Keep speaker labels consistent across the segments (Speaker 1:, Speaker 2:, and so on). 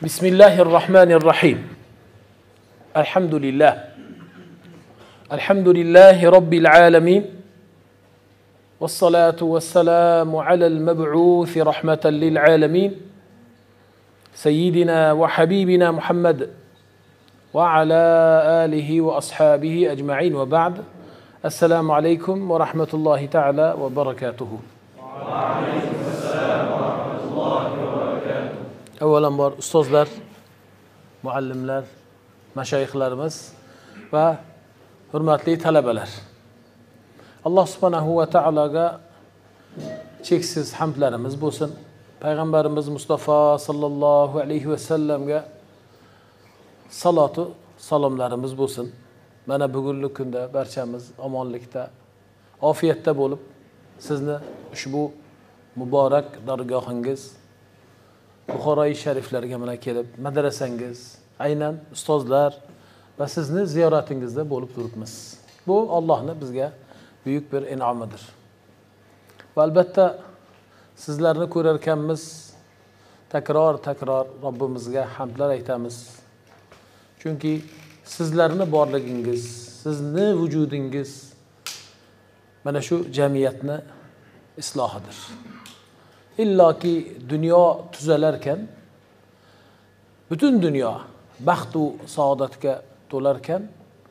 Speaker 1: Bismillahirrahmanirrahim. Elhamdülillah. Elhamdülillahi Rabbil alemin. Vessalatu vesselamu alel meb'uthi rahmeten lil alemin. Seyyidina ve Habibina Muhammed ve ala alihi ve ashabihi ecma'in ve ba'd. Esselamu aleyküm ve rahmetullahi teala ve berekatuhu. Avvalambor ustozlar, muallimlar, mashayixlarimiz va hurmatli talabalar. Alloh subhanahu va taologa cheksiz hamdlarimiz bo'lsin. Payg'ambarimiz Mustafa sallallohu alayhi va sallamga salatu salomlarimiz bo'lsin. Mana bugungi kunda barchamiz omonlikda, ofiyatda bo'lib, sizni ushbu muborak dargohingiz Buxoroy shariflarga mana kelib, madrasangiz, aynan ustozlar va sizni ziyoratingizda bo'lib turibmiz. Bu Allohning bizga buyuk bir in'omidir. Va albatta sizlarni ko'rar ekanmiz, takror Robbimizga hamdlar aytamiz. Chunki sizlarni borligingiz, sizni vujudingiz mana shu jamiyatni islohidir. İllaki dunyo tuzalarkan, butun dunyo baxt va saodatga to'larkan,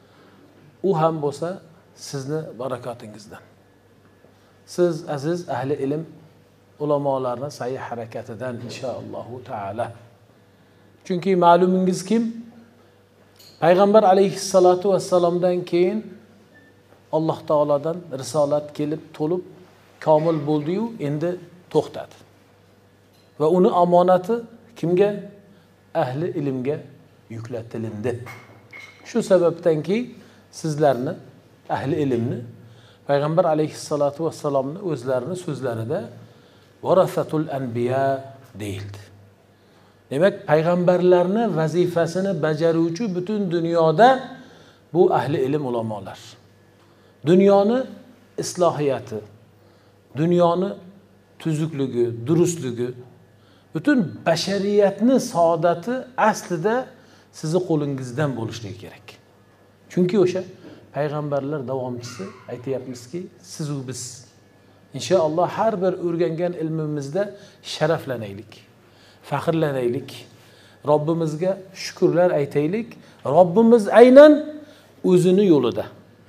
Speaker 1: u ham bo'lsa sizni barakotingizdan. Siz aziz ahli ilm ulamolarning sa'y harakatidan inshaalloh taala. Chunki ma'lumingiz kim? Payg'ambar alayhissalatu vassalomdan keyin Alloh taoladan risolat kelib to'lib komil bo'ldi-yu, endi to'xtadi. Va uni omonati kimga? Ahli ilmga yuklatilindi. Shu sababdanki sizlarni, ahli ilmni Payg'ambar alayhissalatu vassalomni o'zlarini so'zlarida varasatul anbiya deyildi. Demak, payg'ambarlarni vazifasini bajaruvchi butun dunyoda bu ahli ilm ulamolar. Dunyoni islohiyati, dunyoni tuzukligi, durustligi, butun bashariyatni saodati aslida sizni qo'lingizdan bo'lishligi kerak. Chunki o'sha payg'ambarlar davomchisi aytayapmizki, siz u biz. Inshaalloh har bir o'rgangan ilmimizda sharaflanaylik, faxrlanaylik, Robbimizga shukrlar aytaylik. Robbimiz aynan o'zini yo'lida,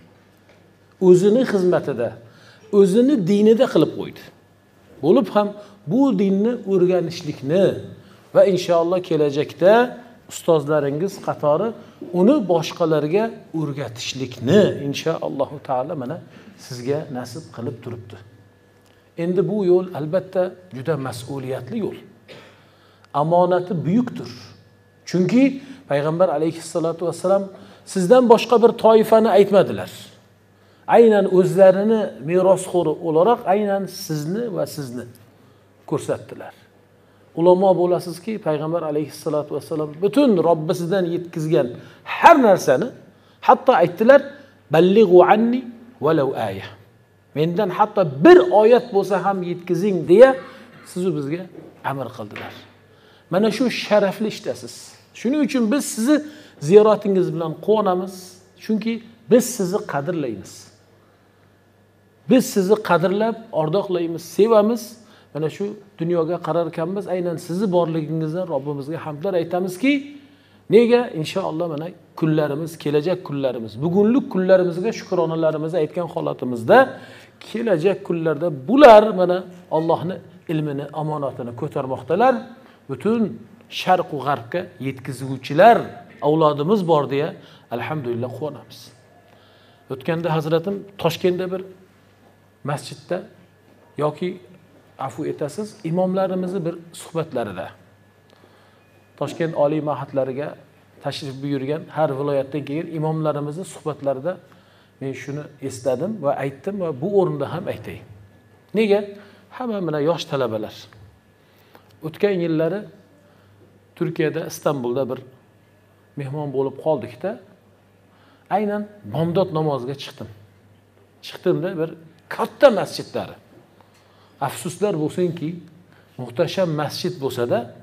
Speaker 1: o'zini xizmatida, o'zini dinida qilib qo'ydi. Bo'lib ham bu dinni o'rganishlikni va inshaalloh kelajakda ustozlaringiz qatori uni boshqalarga o'rgatishlikni inshaalloh taala mana sizga nasib qilib turibdi. Endi bu yo'l albatta juda mas'uliyatli yo'l. Amonati buyukdir. Chunki payg'ambar alayhissalatu vassalam sizdan boshqa bir toifani aytmadilar. Aynan o'zlarini merosxo'ri o'laroq aynan sizni va sizni ko'rsatdilar. Ulamo bo'lasizki, payg'ambar alayhissalatu vassalam butun Robbisidan yetkizgan har narsani, hatto aytdilar, ballighu anni walau aya. Mendan hatto bir oyat bo'lsa ham yetkizing deya siz bizga amr qildilar. Mana shu sharafli ishdasiz. Shuning uchun biz sizni ziyoratingiz bilan quvonamiz. Chunki biz sizni qadrlaymiz. Biz sizni qadrlab, ordoqlaymiz, sevamiz. Mana shu dunyoga qarar ekanmiz, aynan sizni borligingizdan Robbimizga hamdlar aytamizki, nega? Inshaalloh mana kunlarimiz, kelajak kunlarimiz, bugunlik kunlarimizga shukronalarimizni aytgan holatimizda, kelajak kunlarda bular mana Allohning ilmini, omonatini ko'tarmoqdalar. Butun sharq va g'arbga yetkazuvchilar avlodimiz bor deya alhamdulillah quvonamiz. O'tganda hazratim Toshkentda bir masjidda yoki afu etasiz, imomlarimizni bir suhbatlarida Toshkent oliy ma'hadlariga tashrif buyurgan har viloyatdan kelgan imomlarimizni suhbatlarida men shuni esladim va aytdim va bu o'rinda ham aytay. Nega? Hamma mana yosh talabalar. O'tgan yillari Turkiyada, Istanbulda bir mehmon bo'lib qoldik-da. Aynan bomdod namoziga chiqdim. Chiqdimda bir katta masjidlari. Afsuslar bo'lsinki, muhtasham masjid bo'lsa-da,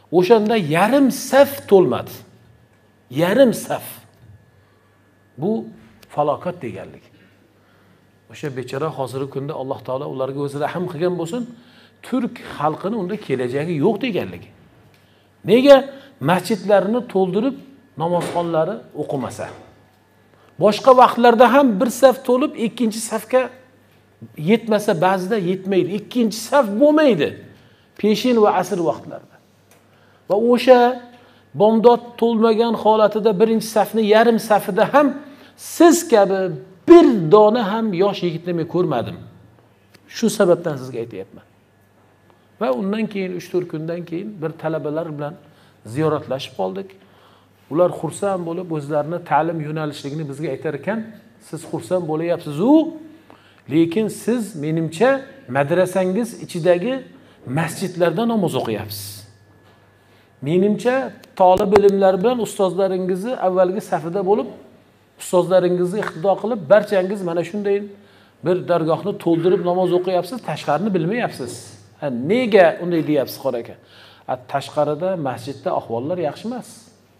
Speaker 1: O'shanda yarim saf to'lmadi. Yarim saf. Bu falokat deganlik. O'sha bechora hozirgi kunda Alloh taolo ularga o'zi rahim qilgan bo'lsin, turk xalqini unda kelajagi yo'q deganligi. Nega masjidlarini to'ldirib namozxonlari o'qimasa? Boshqa vaqtlarda ham bir saf to'lib, ikkinchi safga yetmasa, ba'zida yetmaydi. Ikkinchi saf bo'lmaydi. Peshin va asr vaqtlarida. Va o'sha bomdod to'lmagan holatida birinchi safni yarim safida ham siz kabi bir dona ham yosh yigitni men ko'rmadim. Shu sababdan sizga aytayapman. Va undan keyin 3-4 kundan keyin bir talabalar bilan ziyoratlashib qoldik. Ular xursand bo'lib o'zlarini ta'lim yo'nalishligini bizga aytar ekan, siz xursand bo'layapsiz-u, lekin siz menimcha madrasangiz ichidagi masjidlarda namoz o'qiyapsiz. Menimcha talab ilmlar bilan ustozlaringizni avvalgi safida bo'lib, ustozlaringizni iqtido qilib, barchangiz mana shunday bir dargohni to'ldirib namoz o'qiyapsiz, tashqarini bilmayapsiz. Nega unday deyapsiz qora aka? Tashqarida masjidda ahvollar yaxshi emas.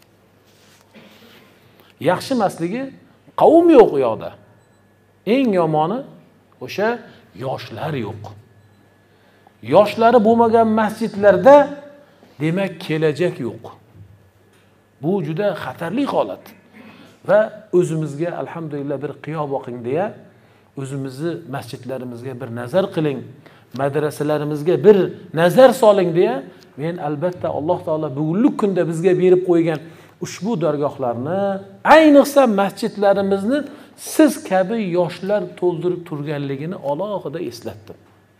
Speaker 1: Yaxshi emasligi qavm yo'q u yoqda. Eng yomoni o'sha yoshlar yo'q. Yoshlari bo'lmagan masjidlarda demak kelajak yo'q. Bu juda xatarli holat. Va o'zimizga alhamdulillah bir qiyo boqing deya, o'zimizni masjidlarimizga bir nazar qiling, madrasalarimizga bir nazar soling deya, men albatta Alloh taolo bugungi kunda bizga berib qo'ygan ushbu dargohlarni, ayniqsa masjidlarimizni siz kabi yoshlar to'ldirib turganligini alohida eslatdim.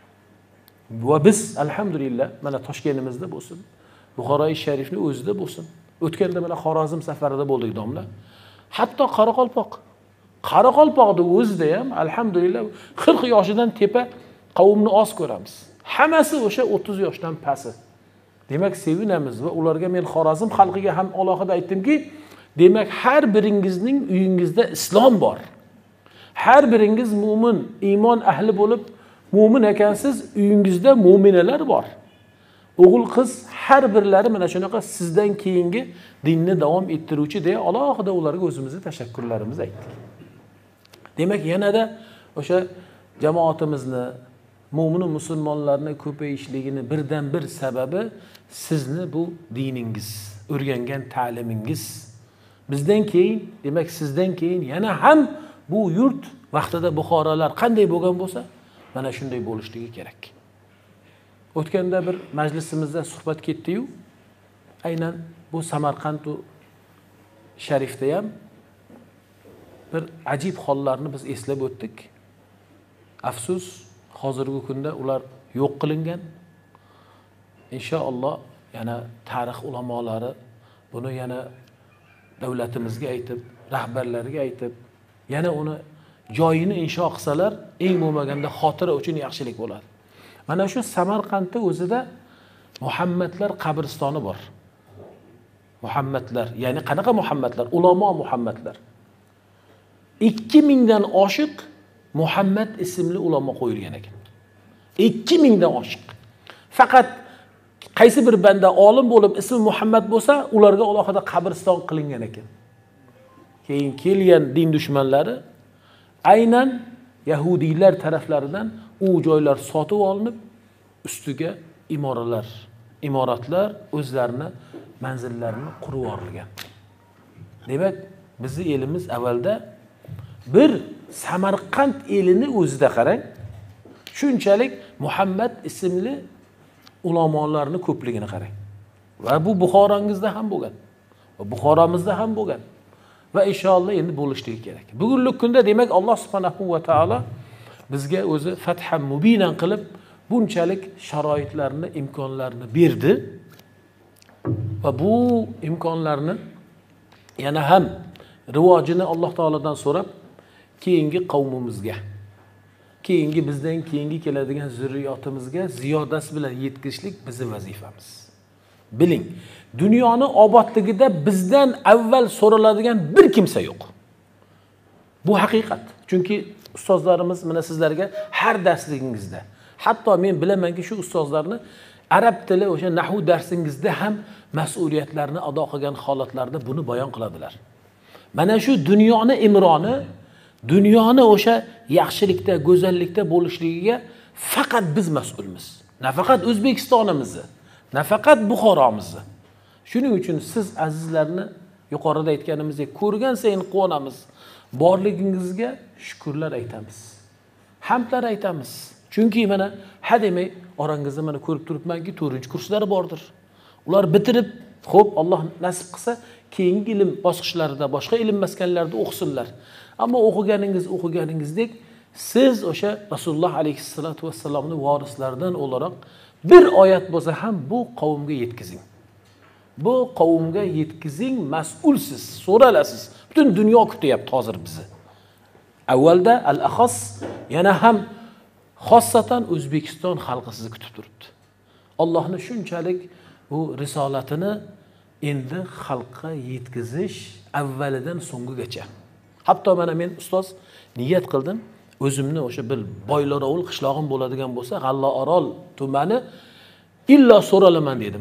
Speaker 1: Va biz alhamdulillah mana Toshkentimizda bo'lsin, Buxoroy sharifning o'zida bo'lsin. O'tganda mana Xorazm safarida bo'ldik domla. Hatto Qoraqalpoqda o'zida ham alhamdulillah 40 yoshidan tepa qavmni oz ko'ramiz. Hammasi o'sha 30 yoshdan pasti. Demak sevinamiz va ularga men Xorazm xalqiga ham alohida aytdimki, demak har biringizning uyingizda islom bor. Har biringiz mu'min, iymon ahli bo'lib mu'min ekansiz, uyingizda mu'minalar bor. O'g'il qiz har birlari mana shunaqa sizdan keyingi dinni davom ettiruvchi deya alohida ularga o'zimizni tashakkurlarimizni aytdik. Demak yanada o'sha jamoatimizni, mo'min musulmonlarni ko'payishligini birdan bir sababi sizni bu diningiz, o'rgangan ta'limingiz. Bizdan keyin, demak sizdan keyin yana ham bu yurt vaqtida Buxorolar qanday bo'lgan bo'lsa, mana shunday bo'lishligi kerak. O'tganda bir majlisimizda suhbat ketdi-yu, aynan bu Samarqand sharifda ham bir ajib hollarni biz eslab o'tdik. Afsus, hozirgi kunda ular yo'q qilingan. Inshaalloh yana tarix ulamolari buni yana davlatimizga aytib, rahbarlarga aytib, yana uni joyini insho qilsalar, eng bo'lmaganda xotira uchun yaxshilik bo'ladi. Mana shu Samarqandda o'zida Muhammadlar qabristoni bor. Muhammadlar, ya'ni qanaqa Muhammadlar? Ulamo Muhammadlar. 2000 dan oshiq Muhammad ismli ulamo qo'yilgan ekan. 2000 dan oshiq. Faqat qaysi bir banda olim bo'lib ismi Muhammad bo'lsa, ularga alohida qabriston qilingan ekan. Keyin kelgan din dushmanlari aynan Yahudiylar taraflaridan u joylar sotib olinib, ustiga imoratlar o'zlarini manzillarini qurib yuborilgan. Demak, bizning elimiz avvalda bir Samarqand elini o'zida qarang, shunchalik Muhammad ismli ulamolarning ko'pligini qarang. Va bu Buxorongizda ham bo'lgan. Va Buxoromizda ham bo'lgan. Va inshaalloh endi bo'lishligi kerak. Bugungi kunda demak Alloh subhanahu va taolo bizga o'zi fatham mubinan qilib bunchalik sharoitlarni, imkonlarni berdi. Va bu imkonlarni yana ham rivojini Alloh taolodan so'rab, keyingi qavmimizga, keyingi bizdan keyingi keladigan zurriyotimizga ziyodasi bilan yetkazishlik bizning vazifamiz. Biling, dunyoni obodligida bizdan avval so'raladigan bir kimsa yo'q. Bu haqiqat. Chunki ustozlarimiz mana sizlarga har darsligingizda, hatto men bilamanki shu ustozlarni arab tili o'sha nahvu darsingizda ham mas'uliyatlarni ado qilgan holatlarda buni bayon qiladilar. Mana shu dunyoni imroni, dunyoni o'sha yaxshilikda, go'zallikda bo'lishligiga faqat biz mas'ulmiz. Nafaqat O'zbekistonimizni, nafaqat Buxoromizni. Shuning uchun siz azizlarni yuqorida aytganimizdek ko'rgan sayin quvonamiz. Borligingizga shukrlar aytamiz. Hamdlar aytamiz. Chunki mana hademay orangizda mana ko'rib turibmanki 4-kurslari bordir. Ular bitirib, xo'p, Alloh nasib qilsa, keyingi ilm bosqichlarida, boshqa ilm maskanlarida o'qisinlar. Ammo o'qiganingizdek, siz o'sha Rasululloh alayhissalatu vassalomning varislaridan o'laroq bir oyat bo'lsa ham bu qavmga yetkazing. Bu qavmga yetkazing, mas'ulsiz, so'ralasiz. Butun dunyo kutyapti hozir bizni. Avvalda al-axos, yana ham xossatan O'zbekiston xalqi sizni kutib turibdi. Allohning shunchalik bu risolatini endi xalqqa yetkazish avvalidan so'ngigacha. Hatto mana men ustoz niyat qildim, o'zimni o'sha bir Boylarovul qishlog'im bo'ladigan bo'lsa, G'allaorol tumani illo so'ralaman dedim.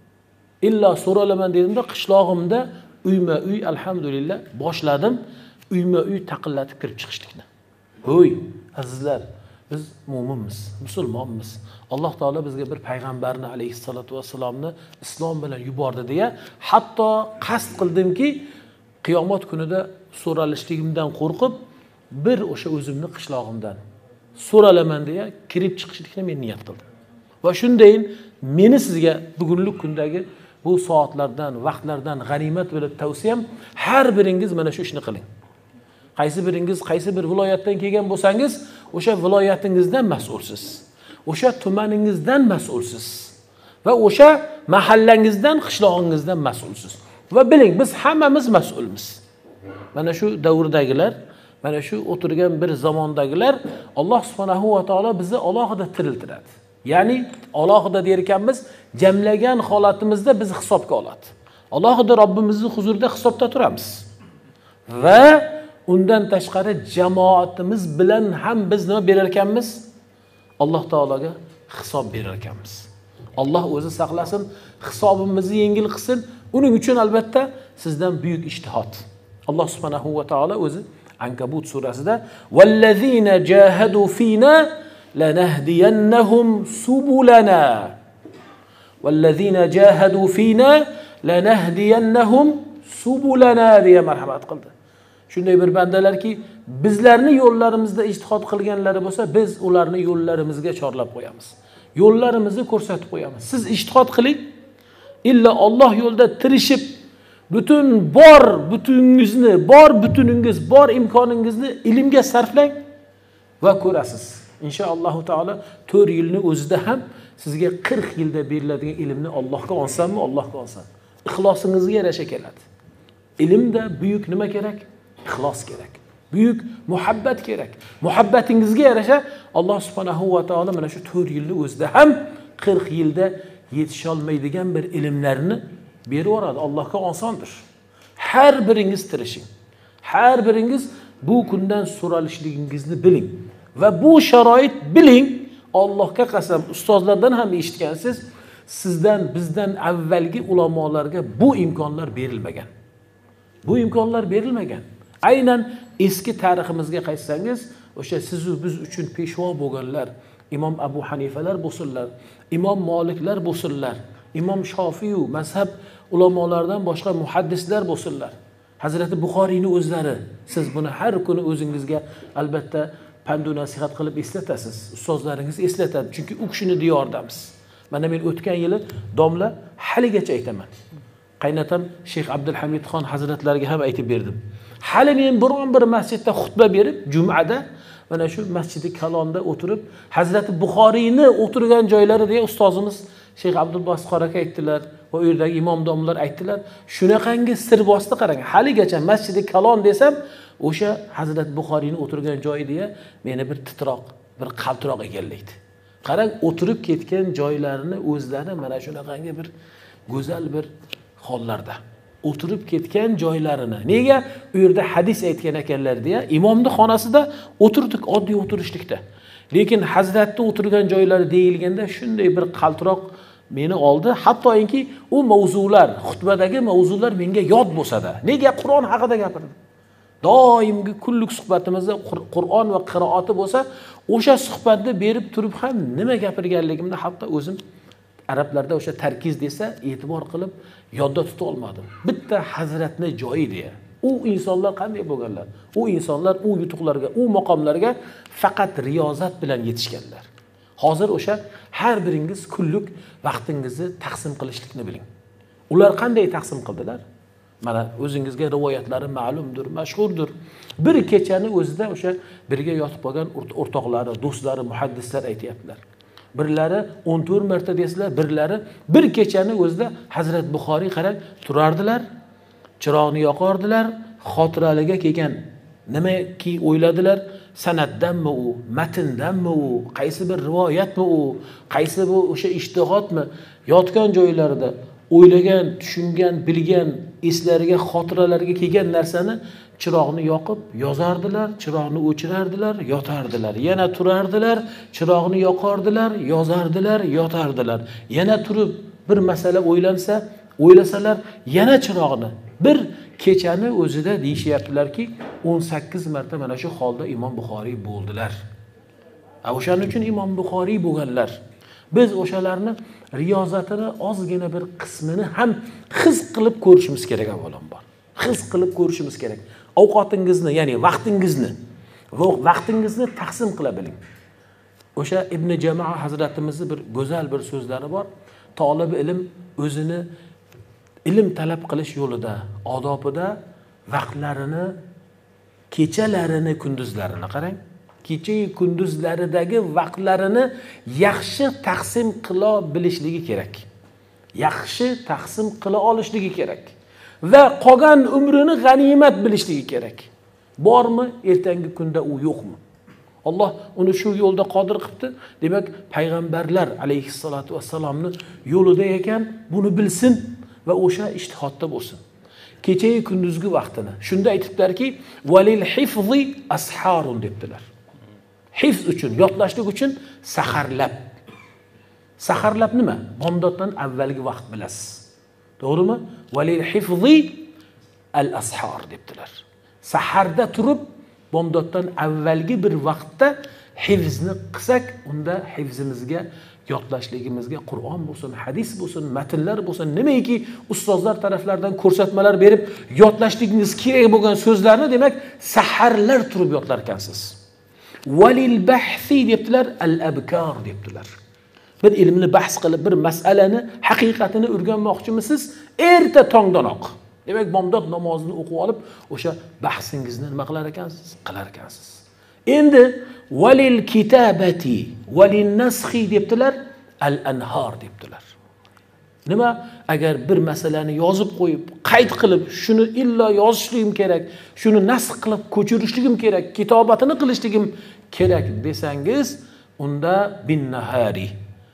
Speaker 1: Illo so'ralaman dedimda, qishlog'imda uyma-uy alhamdulillah boshladim, uyma-uy taqillatib kirib chiqishlikni. Ho'y, azizlar, biz mu'minmiz, musulmonmiz. Alloh taolo bizga bir payg'ambarni alayhissalatu vassalomni islom bilan yubordi deya, hatto qasd qildimki, qiyomat kunida so'ralishligimdan qo'rqib, bir o'sha o'zimni qishlog'imdan so'ralaman deya kirib chiqishlikni men niyat qildim. Va shundayin meni sizga bugunlik kundagi bu soatlardan, vaqtlardan g'animat bilib tavsiyam, har biringiz mana shu ishni qiling. Qaysi biringiz qaysi bir viloyatdan kelgan bo'lsangiz, o'sha viloyatingizdan mas'ulsiz. O'sha tumaningizdan mas'ulsiz. Va o'sha mahallangizdan, qishlog'ingizdan mas'ulsiz. Va biling, biz hammamiz mas'ulmiz. Mana shu davrdagilar, mana shu o'tirgan bir zamondagilar Alloh subhanahu va taolo bizni alohida tiriltiradi. Ya'ni alohida der ekanmiz, jamlagan holatimizda bizni hisobga oladi. Alohida Robbimizning huzurida hisobda turamiz. Va undan tashqari jamoatimiz bilan ham biz nima berar ekanmiz? Alloh taologa hisob berar ekanmiz. Alloh o'zi saqlasin, hisobimizni yengil qilsin. Uning uchun albatta sizdan buyuk ijtihod. Alloh subhanahu va taolo o'zi Ankabut surasida "Vallazina jahadu fina lanahdiyannahum subulana." Vallazina jahadu fina lanahdiyannahum subulana deya marhamat qildi. Shunday bir bandalarki, bizlarni yo'llarimizda ijtihod qilganlari bo'lsa, biz ularni yo'llarimizga chorlab qo'yamiz. Yo'llarimizni ko'rsatib qo'yamiz. Siz ijtihod qiling. Illa Alloh yo'lida tirishib, butuningiz, bor imkoningizni ilmga sarflang va ko'rasiz. Inshaalloh taolo 4 yilni o'zida ham sizga 40 yilda beriladigan ilmni Allohga olsanmi, Allohga olsan. Ixlosingizga yarasha keladi. Ilmda buyuk nima kerak? Ixlos kerak. Buyuk muhabbat kerak. Muhabbatingizga yarasha Alloh subhanahu va taolo mana shu 4 yilni o'zida ham 40 yilda yetisha olmaydigan bir ilmlarni berib yuboradi. Allohga osondir. Har biringiz tirishing. Har biringiz bu kundan so'ralishligingizni biling va bu sharoit biling. Allohga qasam, ustozlardan ham eshitgansiz, sizdan, bizdan avvalgi ulamolarga bu imkonlar berilmagan. Bu imkonlar berilmagan. Aynan eski tariximizga qaytsangiz, o'sha siz biz uchun peshvo bo'lganlar, Imom Abu Hanifalar bo'lsinlar, Imom Maliklar bo'lsinlar, Imom Shofiy mazhab ulamolaridan boshqa muhaddislar bo'lsinlar. Hazrati Buxoriyni o'zlari, siz buni har kuni o'zingizga albatta pand nasihat qilib eslatasiz. Ustozlaringiz eslatadi, chunki u kishini diyordamiz. Mana men o'tgan yili domla haligacha aytaman. Qaynatam Sheyx Abdulhamidxon hazratlariga ham aytib berdim. Hali men biron bir masjidda xutba berib, jumada mana shu Masjidi Kalonda o'tirib, Hazrati Buxoriyni o'tirgan joylari deya ustozimiz Sheyx Abdulbasit aka aytdilar va u yerdagi imom domlar aytdilar. Shunaqangi sirbosni qarang. Haligacha Masjidi Kalon desam, o'sha Hazrat Buxoriyni o'tirgan joyi deya meni bir titroq, bir qaltiroq egallaydi. Qarang, o'tirib ketgan joylarini o'zlari mana shunaqangi bir go'zal bir hollarda o'tirib ketgan joylarini. Nega? U yerda hadis aytgan ekanlar deya imomning xonasida o'tirdik, oddiy o'tirishlikda. Lekin Hazratning o'tirgan joylari deyilganda shunday bir qaltiroq meni oldi, hattoki u mavzular, xutbadagi mavzular menga yod bo'lsa-da. Nega Qur'on haqida gapirdim? Doimgi kunlik suhbatimizda Qur'on va qiroati bo'lsa, o'sha suhbatni berib turib ham nima gapirganligimni hatto o'zim arablarda o'sha tarkiz desa e'tibor qilib yodda tuta olmadim. Bitta hazratni joyi deya. U insonlar qanday bo'lganlar? U insonlar u yutuqlarga, u maqomlarga faqat riyozat bilan yetishganlar. Hozir o'sha har biringiz kunlik vaqtingizni taqsim qilishlikni biling. Ular qanday taqsim qildilar? Mana o'zingizga rivoyatlari ma'lumdir, mashhurdir. Bir kechani o'zida o'sha birga yotib qolgan o'rtoqlari, do'stlari, muhaddislar aytayaptilar. Birlari 14 marta desizlar, birlari bir kechani o'zida Hazrat Buxoriy qarang turardilar, chiroqni yoqardilar, xotiraliga kelgan nimaki o'yladilar, sanatdanmi u, matndanmi u, qaysi bir rivoyatmi u, qaysi bu o'sha ijtihodmi, yotgan joylarida o'ylagan, tushungan, bilgan, eslariga, xotiralariga kelgan narsani chiroqni yoqib yozardilar, chiroqni o'chirardilar, yotardilar. Yana turardilar, chiroqni yoqardilar, yozardilar, yotardilar. Yana turib bir masala o'ylasalar, yana chiroqni. Bir kechani o'zida deyishyaptilarki, 18 marta mana shu holda Imom Buxoriy bo'ldilar. O'shaning uchun Imom Buxoriy bo'lganlar. Biz o'shalarni riyozatini ozgina bir qismini ham his qilib ko'rishimiz kerak avvalambor. His qilib ko'rishimiz kerak. Ovqatingizni, ya'ni vaqtingizni taqsim qila biling. O'sha Ibn Jamoa hazratimizni bir go'zal bir so'zlari bor. Talab ilm o'zini ilm talab qilish yo'lida, odobida vaqtlarini, kechalarini, kunduzlarini qarang. Kecha-yu kunduzlaridagi vaqtlarini yaxshi taqsim qila bilishligi kerak. Yaxshi taqsim qila olishligi kerak. Va qolgan umrini g'animat bilishligi kerak. Bormi, ertangi kunda u yo'qmi? Alloh uni shu yo'lda qodir qilibdi. Demak, payg'ambarlar alayhissalatu vassalomni yo'lida ekan, buni bilsin va o'sha ijtihodda bo'lsin. Kecha-yu kunduzgi vaqtini. Shunda aytiblarki, valil hifzi asharun debdilar. Hifz uchun, yodlashlik uchun saharlab. Saharlab nima? Bomdoddan avvalgi vaqt bilasiz. To'g'rimi? Valil hifzi al-ashar debdilar. Saharda turib, bomdoddan avvalgi bir vaqtda hifzni qilsak, unda hifzimizga, yodlashligimizga Qur'on bo'lsin, hadis bo'lsin, matnlar bo'lsin, nimaiki ustozlar taraflaridan ko'rsatmalar berib yodlashligingiz kerak bo'lgan so'zlarni, demak, saharlar turib yodlar ekansiz. Valil bahsi debdilar, al-abkar debdilar. Bir ilmni bahs qilib, bir masalani haqiqatini o'rganmoqchimisiz? Erta tongdanoq. Demak, bomdod namozini o'qib olib, o'sha bahsingizni nima qilar ekansiz? Qilar ekansiz. Endi valil kitabati, valin naskhi debdilar, al-anhar debdilar. Nima? Agar bir masalani yozib qo'yib, qayd qilib, shuni illa yozishligim kerak, shuni nasx qilib ko'chirishligim kerak, kitobatini qilishligim kerak desangiz, unda bin nahari,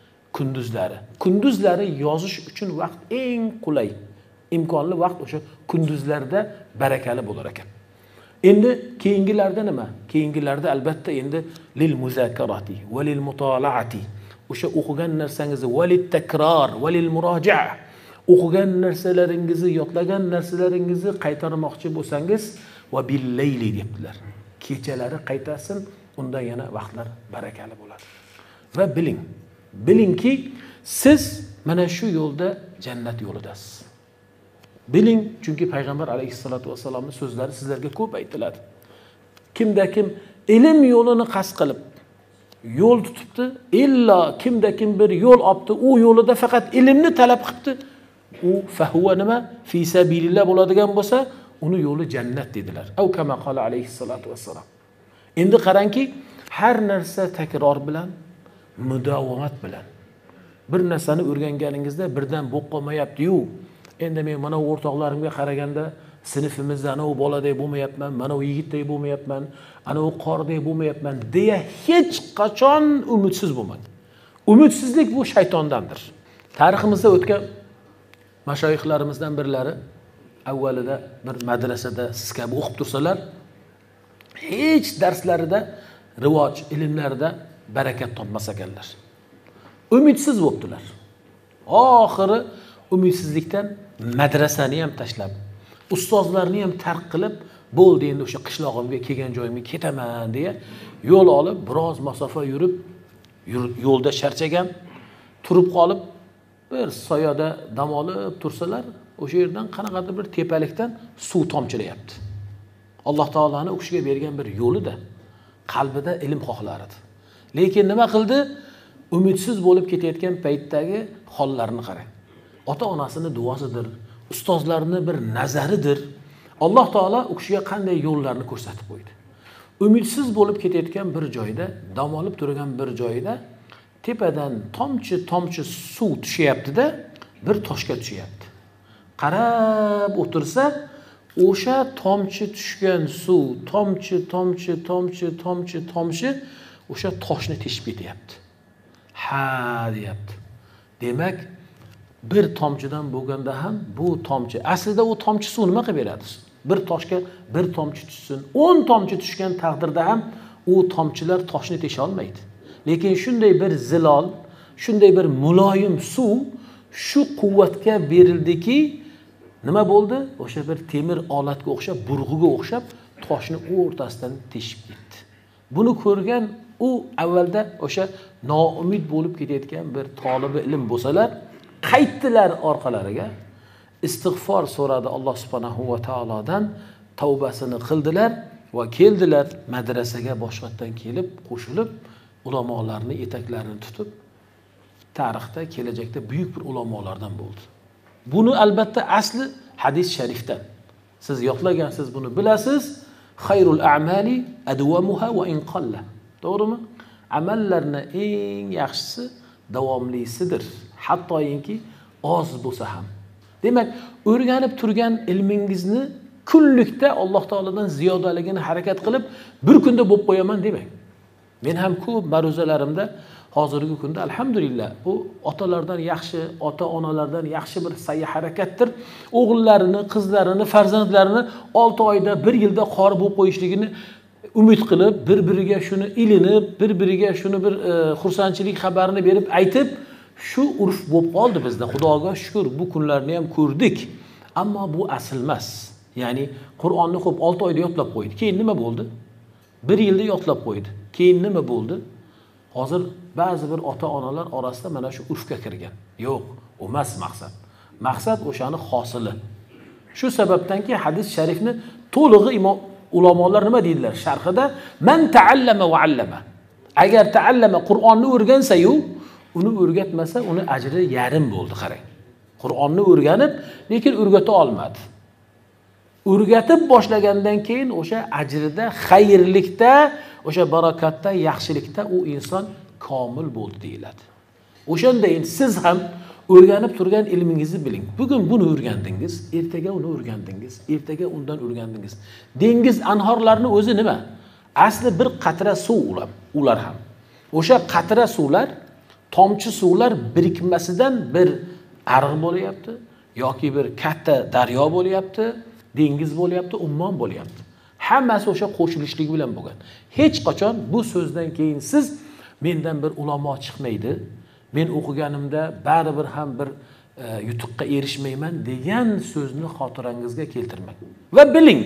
Speaker 1: kunduzlari yozish uchun vaqt eng qulay, imkonli vaqt o'sha kunduzlarda barakali bo'lar ekan. Endi keyingilarda nima? Keyingilarda albatta endi lil muzakarati va lil mutolaati, o'sha o'qigan narsangizni valit takror, valil muroja'a, o'qigan narsalaringizni, yodlagan narsalaringizni qaytarmoqchi bo'lsangiz, va bil layli debdilar. Kechalari qaytasin, unda yana vaqtlar barakali bo'ladi. Va bilingki, siz mana shu yo'lda jannat yo'lidasiz. Biling, chunki payg'ambar alayhissalatu vassalomning so'zlari sizlarga ko'p aytiladi. Kimda kim ilm yo'lini qasd qilib yo'l tutibdi, illa kimda kim bir yo'l olibdi, u yo'lida faqat ilmni talab qilibdi, u fahuva nima? Fi sabilillah bo'ladigan bo'lsa, uni yo'li jannat dedilar. Aw kama qala alayhissalatu vassalom. Endi qarangki, har narsa takror bilan, mudavomat bilan. Bir narsani o'rganganingizda birdan bo'q qolmayapti-yu. Endi men mana o'rtoqlarimga qaraganda sinfimizda ana u boladek bo'lmayapman, mana u yigitdek bo'lmayapman, ana u qordek bo'lmayapman deya hech qachon umidsiz bo'lmang. Umidsizlik bu shaytondandir. Tariximizda o'tgan mashoyixlarimizdan birlari avvalida bir madrasada siz kabi o'qib tursalar, hech darslarida, ilmlarida barakat topmas ekanlar. Umidsiz bo'libdilar. Oxiri umidsizlikdan madrasani ham tashlab, ustozlarni ham tark qilib, bo'ldi endi o'sha qishlog'imga kelgan joyimga ketaman deya yo'l olib, biroz masofa yurib, yo'lda charchagan, turib qolib, bir soyada dam olib tursalar, o'sha yerdan qanaqadir bir tepalikdan suv tomchilayapti. Alloh taolaning u kishiga bergan bir yo'lida, qalbida ilm xohlar edi. Lekin nima qildi? Umidsiz bo'lib ketayotgan paytdagi hollarni qarang. Ota-onasining duosidir, ustozlarning bir nazaridir. Alloh taolo u kishiga qanday yo'llarni ko'rsatib qo'ydi. Umidsiz bo'lib ketayotgan bir joyda, dam olib turgan bir joyda tepadan tomchi suv tushyapti-da, bir toshga tushyapti. Qarab o'tirsa, o'sha tomchi tushgan suv, tomchi o'sha toshni teshib ketyapti. Ha, deyapti. Demak, bir tomchidan bo'lganda ham bu tomchi, aslida u tomchi suv nima qilib beradi? Bir toshga bir tomchi tushsin, 10 tomchi tushgan taqdirda ham u tomchilar toshni tesha olmaydi. Lekin shunday bir zilol, shunday bir muloyim suv shu quvvatga berildiki, nima bo'ldi? O'sha bir temir olatga o'xshab, burg'iga o'xshab toshni o'rtasidan teshib ketdi. Buni ko'rgan u avvalda o'sha noumid bo'lib ketayotgan bir tolibi ilm bo'lsalar, qaytdilar orqalariga, istig'for so'radi Alloh subhanahu va taolodan, tavbasini qildilar va keldilar madrasaga boshqatdan kelib, qo'shilib, ulamolarning etaklarini tutib, tarixda kelajakda buyuk bir ulamolardan bo'ldi. Buni albatta asli hadis sharifdan. Siz yodlagansiz, buni bilasiz. Xayrul a'mali adwamuha va in qalla. To'g'rimi? Amallarning eng yaxshisi davomlisidir, hattoki oz bo'lsa ham. Demak, o'rganib turgan ilmingizni kunlikda Alloh taoladan ziyodaligini harakat qilib, bir kunda bo'lib qo'yaman demang. Men ham ko'p ma'ruzalarimda hozirgi kunda alhamdulillah bu otalardan yaxshi, ota-onalardan yaxshi bir sa'y harakatdir. O'g'illarini, qizlarini, farzandlarini 6 oyda, 1 yilda qori bo'lib qo'yishligini umid qilib, bir-biriga shuni ilinib, bir-biriga shuni bir xursandchilik xabarini berib aytib, shu urf bo'lib qoldi bizda. Xudoga shukr, bu kunlarni ham ko'rdik. Ammo bu asl emas. Ya'ni Qur'onni xo'p 6 oyda yodlab qo'ydi. Keyin nima bo'ldi? 1 yilda yodlab qo'ydi. Keyin nima bo'ldi? Hozir ba'zi bir ota-onalar orasida mana shu urfga kirgan. Yo'q, u emas maqsad. Maqsad o'shani hosili. Shu sababdanki hadis sharifni to'lig'i ulamolar nima deydilar? Sharhida man ta'allama va 'allama. Agar ta'allama Qur'onni o'rgansa-yu, uni o'rgatmasa, uni ajri yarim bo'ldi, qarang. Qur'onni o'rganib, lekin o'rgata olmadi. O'rgatib boshlagandan keyin o'sha ajrida, xayrlikda, o'sha barakatda, yaxshilikda u inson komil bo'ldi deyiladi. O'shandayin siz ham o'rganib turgan ilmingizni biling. Bugun buni o'rgandingiz, ertaga uni o'rgandingiz, ertaga undan o'rgandingiz. Dengiz, anhorlarning o'zi nima? Asli bir qatra suv ular ham. O'sha qatra suvlar, tomchi suvlar birikmasidan bir ariq bo'layapti yoki bir katta daryo bo'layapti, dengiz bo'layapti, ummon bo'layapti. Hammasi o'sha qo'shilishlik bilan bo'lgan. Hech qachon bu so'zdan keyin siz mendan bir ulamo chiqmaydi, men o'qiganimda baribir ham bir yutuqqa erishmayman degan so'zni xotirangizga keltirmang. Va biling,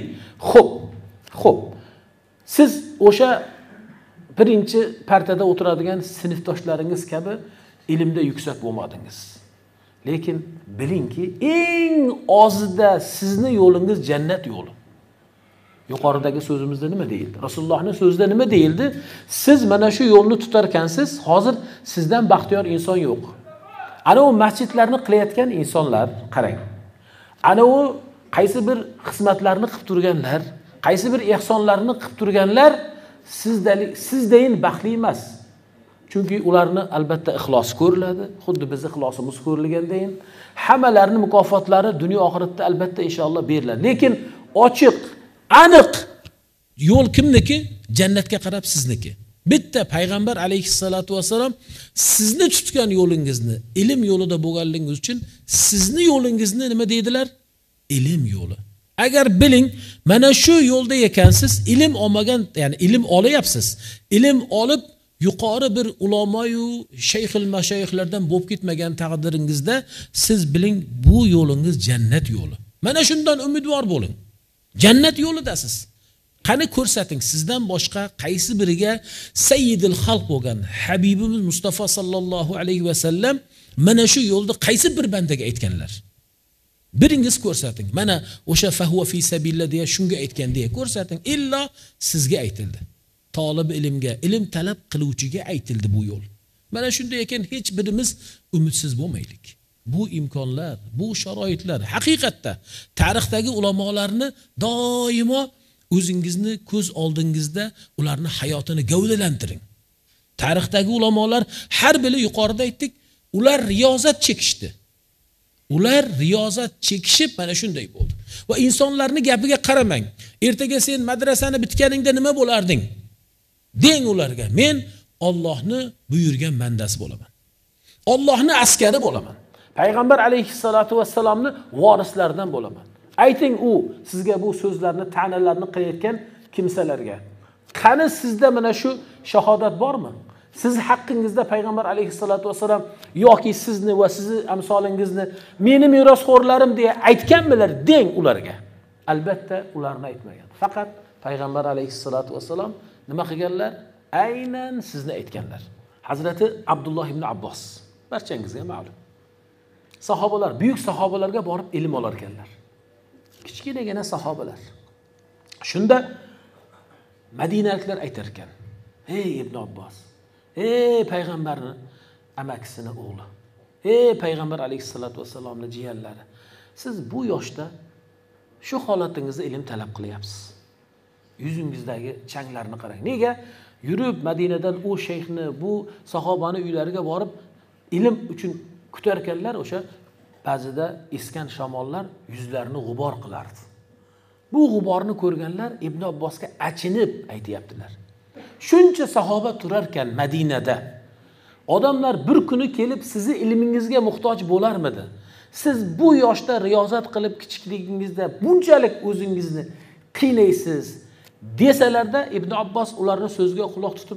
Speaker 1: xo'p. Siz o'sha birinchi partada o'tiradigan sinfdoshlaringiz kabi ilmda yuksak bo'lmadingiz. Lekin bilingki, eng ozida sizni yo'lingiz jannat yo'li. Yuqoridagi so'zimizda nima deyildi? Rasulullohning so'zida nima deyildi? Siz mana shu yo'lni tutar ekansiz, hozir sizdan baxtiyor inson yo'q. Ana u masjidlarni qilayotgan insonlar, qarang. Ana u qaysi bir xizmatlarni qilib turganlar, qaysi bir ehsonlarni qilib turganlar sizdayin baxtli emas. Chunki ularni albatta ixlos ko'riladi, xuddi biz ixlosimiz ko'rilgandayin, hammalarining mukofotlari dunyo oxiratda albatta inshaalloh beriladi. Lekin ochiq, aniq yo'l kimniki? Jannatga qarab sizniki. Bitta payg'ambar alayhissalatu vasallam sizni tutgan yo'lingizni, ilm yo'lida bo'lganligingiz uchun sizni yo'lingizni nima deydilar? Ilm yo'li. Agar biling, mana shu yo'lda ekansiz, ilm olmagan, ya'ni ilm olayapsiz. Ilm olib yuqori bir ulamoyu shayxil mashayixlardan bo'lib ketmagan taqdiringizda siz biling bu yo'lingiz jannat yo'li. Mana shundan umidvor bo'ling. Jannat yo'lidasiz. Qani ko'rsating, sizdan boshqa qaysi biriga sayyidil xalq bo'lgan Habibimiz Mustafa sallallohu alayhi va sallam mana shu yo'lda qaysi bir bandaga aytganlar? Biringiz ko'rsating. Mana o'sha fahuva fi sabilillah deya shunga aytgan deya ko'rsating. Illo sizga aytildi. Talib ilmga, ilm talab qiluvchiga aytildi bu yo'l. Mana shunday ekan hech birimiz umidsiz bo'lmaylik. Bu imkonlar, bu sharoitlar haqiqatda tarixdagi ulamolarni doimo o'zingizni ko'z oldingizda ularni hayotini gavdalantiring. Tarixdagi ulamolar har biri yuqorida aytdik, ular riyozat chekishdi. Ular riyozat chekishib mana shunday bo'ldi. Va insonlarni gapiga qaramang. Ertaga sen madrasani bitganingda nima bo'larding? Deng ularga, men Allohni buyurgan bandasi bo'laman. Allohni askari bo'laman. Payg'ambar alayhissalatu vassalamni vorislaridan bo'laman. Ayting u sizga bu so'zlarni, ta'nalarni qilayotgan kimsalarga. Qani sizda mana shu shahodat bormi? Siz haqqingizda payg'ambar alayhissalatu vassalam yoki sizni va sizni amsolingizni meni merosxo'rlarim deya aytganmilar deng ularga. Albatta ularni aytmagan. Faqat payg'ambar alayhissalatu vassalam nima qilganlar? Aynan sizni aytganlar. Hazrati Abdulloh ibn Abbos, barchangizga ma'lum. Sahobalar, buyuk sahobalarga borib ilm olar ekanlar. Kichkinagina sahobalar. Shunda Madinaliklar aytar ekan: "Ey Ibn Abbos, ey payg'ambarning amakisini o'g'li, ey payg'ambar alayhissalatu vassalomning jiyanlari, siz bu yoshda shu holatingizda ilm talab qilyapsiz. Yuzingizdagi changlarni qarang. Nega? Yurib Madinadan u shayxni, bu sahobani uylariga borib ilm uchun kutarkanlar, o'sha ba'zida esgan shamollar yuzlarini g'ubor qilardi. Bu g'uborni ko'rganlar Ibn Abbosga achinib aytayaptilar. Shuncha sahoba turarkan Madinada, odamlar bir kuni kelib sizni ilmingizga muhtoj bo'larmidi? Siz bu yoshda riyozat qilib kichikligingizda bunchalik o'zingizni qiynaysiz desalarda, Ibn Abbos ularning so'ziga quloq tutib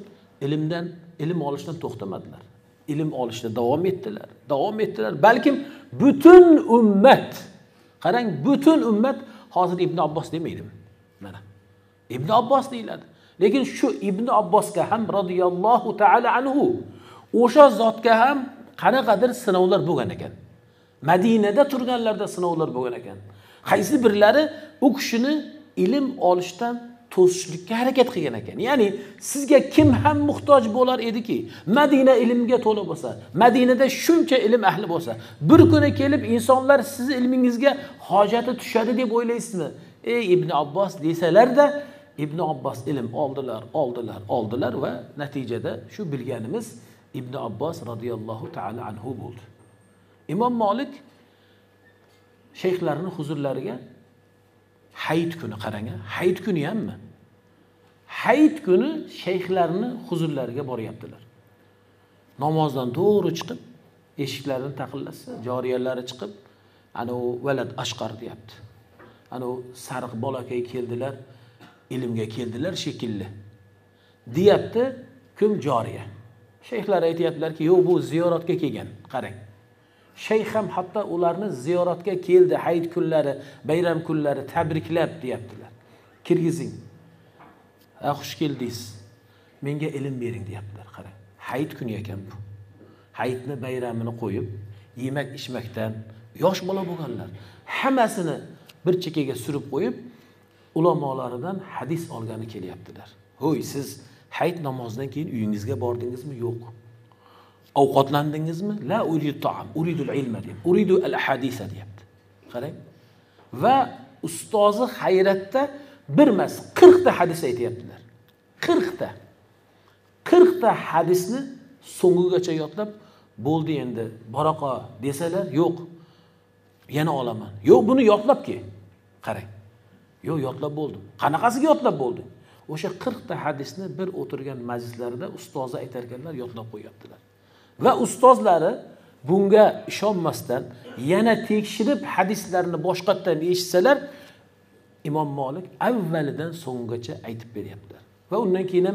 Speaker 1: ilm olishdan to'xtamadilar. Ilm olishda davom etdilar. Balkim butun ummat, qarang, butun ummat hozir Ibn Abbos demaydim. Mana Ibn Abbos deyiladi. Lekin shu Ibn Abbosga ham radhiyallohu ta'ala anhu, o'sha zotga ham qanaqadir sinovlar bo'lgan ekan. Madinada turganlarda sinovlar bo'lgan ekan. Qaysi birlari u kishini ilm olishdan to'sishlikka harakat qilgan ekan. Ya'ni sizga kim ham muhtoj bo'lar ediki, Madina ilmga to'la bo'lsa, Madinada shuncha ilm ahli bo'lsa, bir kuni kelib insonlar siz ilmingizga hojati tushadi deb o'ylaysizmi? Ey Ibn Abbos desalarda, Ibn Abbos ilm oldilar va natijada shu bilganimiz Ibn Abbos radhiyallohu ta'ala anhu bo'ldi. Imom Malik shayxlarining huzurlariga hayit kuni, qarang, hayit kuni hammi? Hayit kuni shayxlarning huzurlariga boryaptilar. Namozdan to'g'ri chiqib, eshiklarini taqillatsa, joriyalari chiqib, ana u valad ashqar deyapti. Ana u sariq bolakay keldilar, ilmga keldilar shekilli. Deyapti, kim joriya? Shayxlar aytayaptilarki, yo'q, bu ziyoratga kelgan. Qarang. Shayx ham hatto ularni ziyoratga keldi, hayit kunlari, bayram kunlari tabriklab deyaptilar. Kirgizing. Xush keldingiz. Menga ilm bering deyaptilar. Qarang. Hayit kuni ekan bu. Hayitni bayramini qo'yib, yemak ichmakdan yosh bola bo'lganlar hammasini bir chekkaga surib qo'yib, ulamolaridan hadis olgani kelyaptilar. Ho'y, siz hayit namozidan keyin uyingizga bordingizmi? Yo'q. Ovqatlandingizmi? La uridu ta'am, uridu al-ilma deyapti. Uridu al-hadisa deyapti. Qarang. Va ustozi hayratda bir emas 40 ta hadis aytayaptilar. 40 ta. 40 ta hadisni so'ngigacha yodlab, bo'ldi endi, baroqa desalar, yo'q. Yana olaman. Yo'q, buni yodlabki. Qarang. Yo'q, yodlab bo'ldim. Qanaqasiga yodlab bo'ldi? O'sha 40 ta hadisni bir o'tirgan majlislarida ustozi aytar ekanlar, yodlab qo'yaptilar. Va ustozlari bunga ishonmasdan yana tekshirib hadislarni boshqatdan eshitsalar, Imom Malik avvalidan so'nggacha aytib beryaptilar. Va undan keyin ham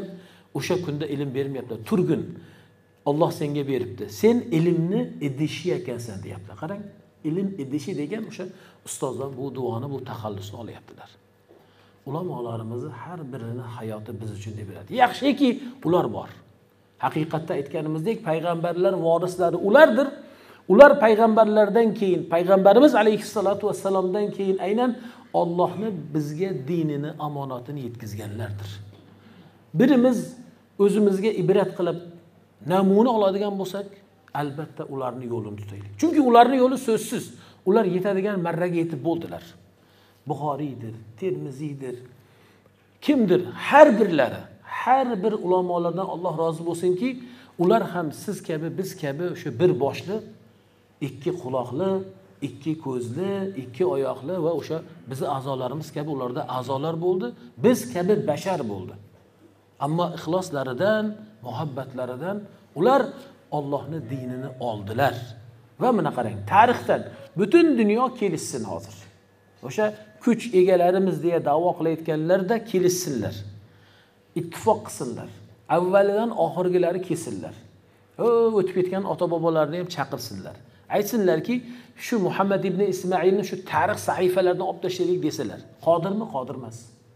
Speaker 1: O'sha kunda ilm bermayapti. Turgin. Alloh senga beribdi. Sen ilmni idishi ekansan deyapti. Qarang, ilm idishi degan o'sha ustozlar bu duoni, bu taxallusni olyaptilar. Ulamolarimiz har birini hayoti biz uchun deb beradi. Yaxshiki ular bor. Haqiqatda aytganimizdek, payg'ambarlar vorislari ulardir. Ular payg'ambarlardan keyin, payg'ambarimiz alayhissalatu vassalomdan keyin aynan Allohni bizga dinini, omonatini yetkazganlardir. Birimiz o'zimizga ibrat qilib namuna oladigan bo'lsak, albatta ularning yo'lini tutaylik. Chunki ularning yo'li so'zsiz. Ular yetadigan marraga yetib bo'ldilar. Buxoriydir, Termiziydir, kimdir, har bir ulamolardan Alloh rozi bo'lsinki, ular ham siz kabi, biz kabi o'sha bir boshli, ikki quloqli, ikki ko'zli, ikki oyoqli va o'sha bizi a'zolarimiz kabi ularda a'zolar bo'ldi, biz kabi bashar bo'ldi. Ammo ixloslaridan, muhabbatlaridan ular Allohning dinini oldilar. Va mana qarang, tarixdan butun dunyo kelishsin hozir. O'sha kuch egalarimiz deya da'vo qilayotganlarda kelishsinlar. Ittifoq qilsinlar. Avvalidan oxirgilari kesillar. O'tib ketgan ota-bobolarni ham chaqirsinlar. Aytsinlarki, shu Muhammad ibn Ismoilni shu tarix sahifalaridan olib tashlaylik desalar. Qodirmi? Qodir emas.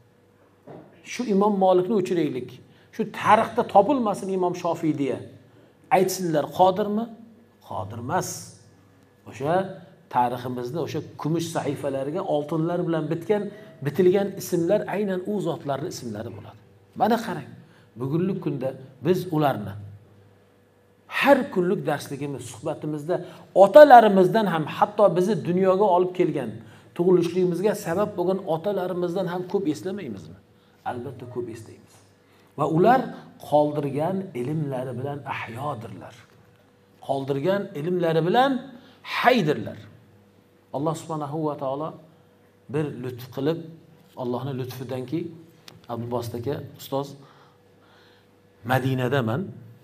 Speaker 1: Shu Imom Malikni o'chiraylik. Shu tarixda topilmasin Imom Shofiy deya. Aytsinlar, qodirmi? Qodir emas. O'sha tariximizni o'sha kumush sahifalariga oltinlar bilan bitilgan ismlar aynan u zotlarning ismlari bo'ladi. Mana qarang, bugungi kunda biz ularni har kunlik darsligimiz, suhbatimizda otalarimizdan ham, hatto bizni dunyoga olib kelgan, tug'ilishligimizga sabab bo'lgan otalarimizdan ham ko'p eslamaymizmi? Albatta ko'p eslaymiz. Va ular qoldirgan ilmlari bilan ahyodirlar. Qoldirgan ilmlari bilan haydirlar. Alloh subhanahu va taolo bir lutf qilib, Allohning lutfidanki, Abdulbosit aka, ustoz, Madinadaman.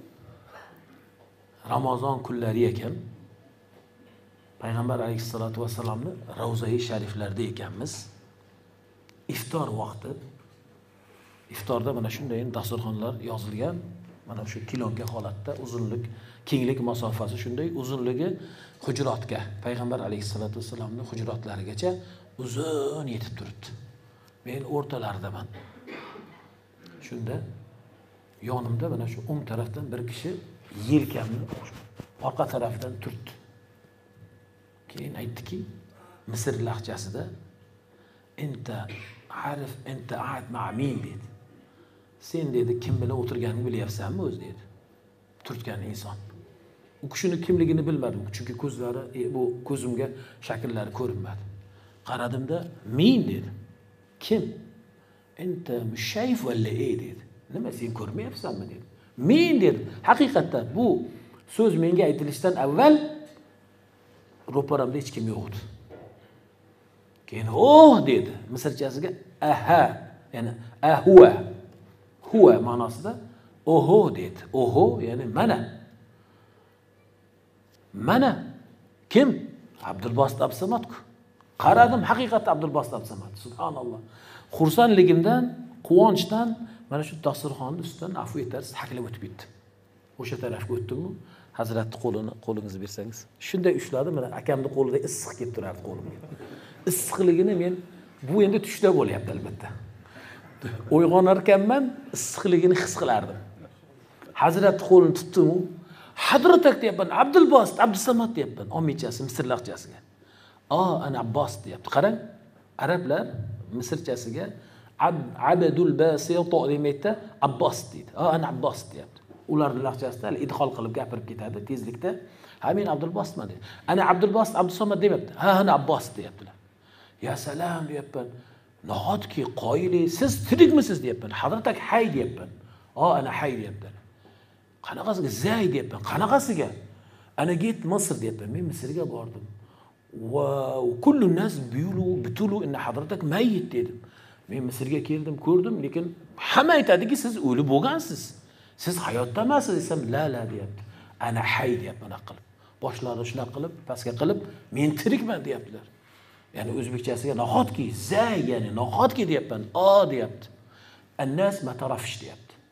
Speaker 1: Ramazon kunlari ekan. Payg'ambar alayhisolatu vasallamni Ravza-i Shariflarda ekanmiz. Iftor vaqti. Iftorda mana shunday dasturxonlar yozilgan. Mana shu kilonga holatda uzunlik, kenglik masofasi shunday, uzunligi hujrotga, payg'ambar alayhisolatu vasallamning hujrotlarigacha uzun yetib turibdi. Men o'rtalaridaman. Shunda yonimda mana shu o'ng tarafdan bir kishi yelkamni orqa tarafdan turtdi. Keyin aytdiki, Misr lahjasida "Enta arif enta ahad ma'min" dedi. Sen dedi, kim bilan o'tirganingni bilyapsanmi o'zi dedi. Turtgan inson. U kishini kimligini bilmadim, chunki ko'zlari, bu ko'zimga shakllari ko'rinmadi. Qaradimda, "Men" dedi. "Kim?" "Enta mushayf valla dedi." "Nima, sen ko'rmayapsanmi?" dedi. "Men" dedi. Haqiqatda bu so'z menga aytilishdan avval ro'paramda hech kim yo'q edi. Keyin "Oh" dedi. Misrchasiga "Aha", ya'ni "Ahwa", "huwa" ma'nosida "Oho" dedi. "Oho" ya'ni mana. Mana kim? Abdulbosit Abdusamad-ku. Qaradim, haqiqatda Abdulbosit Abdusamad. Subhanalloh. Xursandligimdan, quvonchdan mana shu dasturxonning ustidan afv etarsiz haklab o'tib ketdim. O'sha tarafga o'tdim-ku, Hazratning qo'lingizni bersangiz. Shunday ushladim, mana akamning qo'lida issiq kelib turardi qo'limga. Issiqligini men bu endi tushda bo'lyapti albatta. Uyg'onar ekanman, issiqligini his qilardim. Hazratning qo'lini tutdim-ku, "Hadratak" deyapman, "Abdulbosit Abdusamad" deyapman, omichasi Misr lahjasiga. Ana Abbos deyapti. Qarang, arablar Misrchasiga Abdul Basit demaydi, Abbos deydi. Ana Abbos deyapti. Ularning lahjasida idxol qilib gapirib ketadi tezlikda. "Ha, men Abdulbositman" deydi. "Ana Abdulbosit Abdusamad" demayapti. Ana Abbos deyaptilar. "Ya salom" deyapman. "Nahotki qoyili, siz tirikmisiz" deyapman. "Hadratak hay" deyapman. Ana hay deyaptilar. "Qanaqasiga zay" deyapman. "Qanaqasiga?" "Ana git Misr" deyapman. Men Misrga bordim. Va kullu nas bitulu inna hadratak mayyit dedim. Men Misrga keldim, ko'rdim, lekin hamma aytadiki, siz o'lib bo'lgansiz. Siz hayotda emassiz desam, "La, deyapti. Ana hay" deyapman qilib. Boshlarini shunaqa qilib, pastga qilib, "Men tirikman" deyaptilar. Ya'ni o'zbekchasiga nahotki, zay, ya'ni nahotki deyapman, deyapti. "An-nas ma tarafish" deyapti.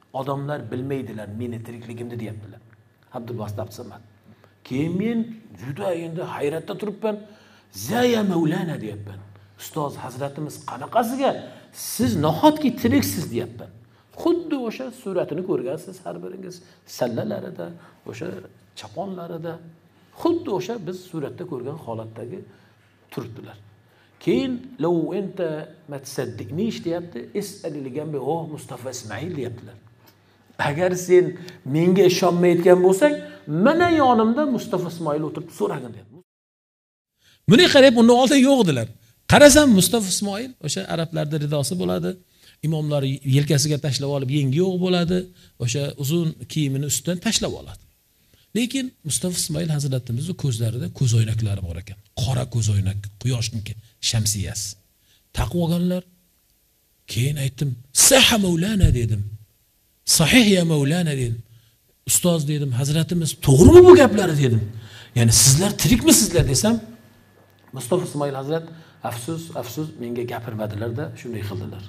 Speaker 1: Odamlar bilmaydilar meni tirikligimni deyaptilar. Abdulbasit Abdusamad. Keyin men juda endi hayratda turibman. Zaya Mavlana deyapman. Ustoz Hazratimiz qanaqasiga siz nahotki tiriksiz deyapman. Xuddi o'sha suratini ko'rgansiz har biringiz sallalarida, o'sha chaponlarida, xuddi o'sha biz suratda ko'rgan holatdagi turibdilar. Keyin law enta ma tsaddiqnish deyapti, is'ali degan be Mustafa Ismoil deyaptilar. Agar sen menga ishonmayotgan bo'lsang, mana yonimda Mustafa Ismoil o'tirib so'ragin deyapti. Buni qarab uni oldin yo'q edilar. Qarasam Mustafa Ismoil o'sha arablarda ridosi bo'ladi. Imomlar yelkasiga tashlab olib yengi yo'q bo'ladi. O'sha uzun kiyimini ustidan tashlab oladi. Lekin Mustafa Ismoil Hazratimizning ko'zlarida ko'zoynaklari bor ekan. Qora ko'zoynak, quyoshniki, shamsiyasi. Taqib olganlar. Keyin aytdim, "Sahha Mavlana" dedim. "Sahih ya Mavlana" dedim. "Ustoz" dedim, "Hazratimiz to'g'rimi bu gaplari" dedim. Ya'ni sizlar tirikmisizlar desam, Mustafa Ismoil Hazrat afsus menga gapirmadilar-da, shunday qildilar.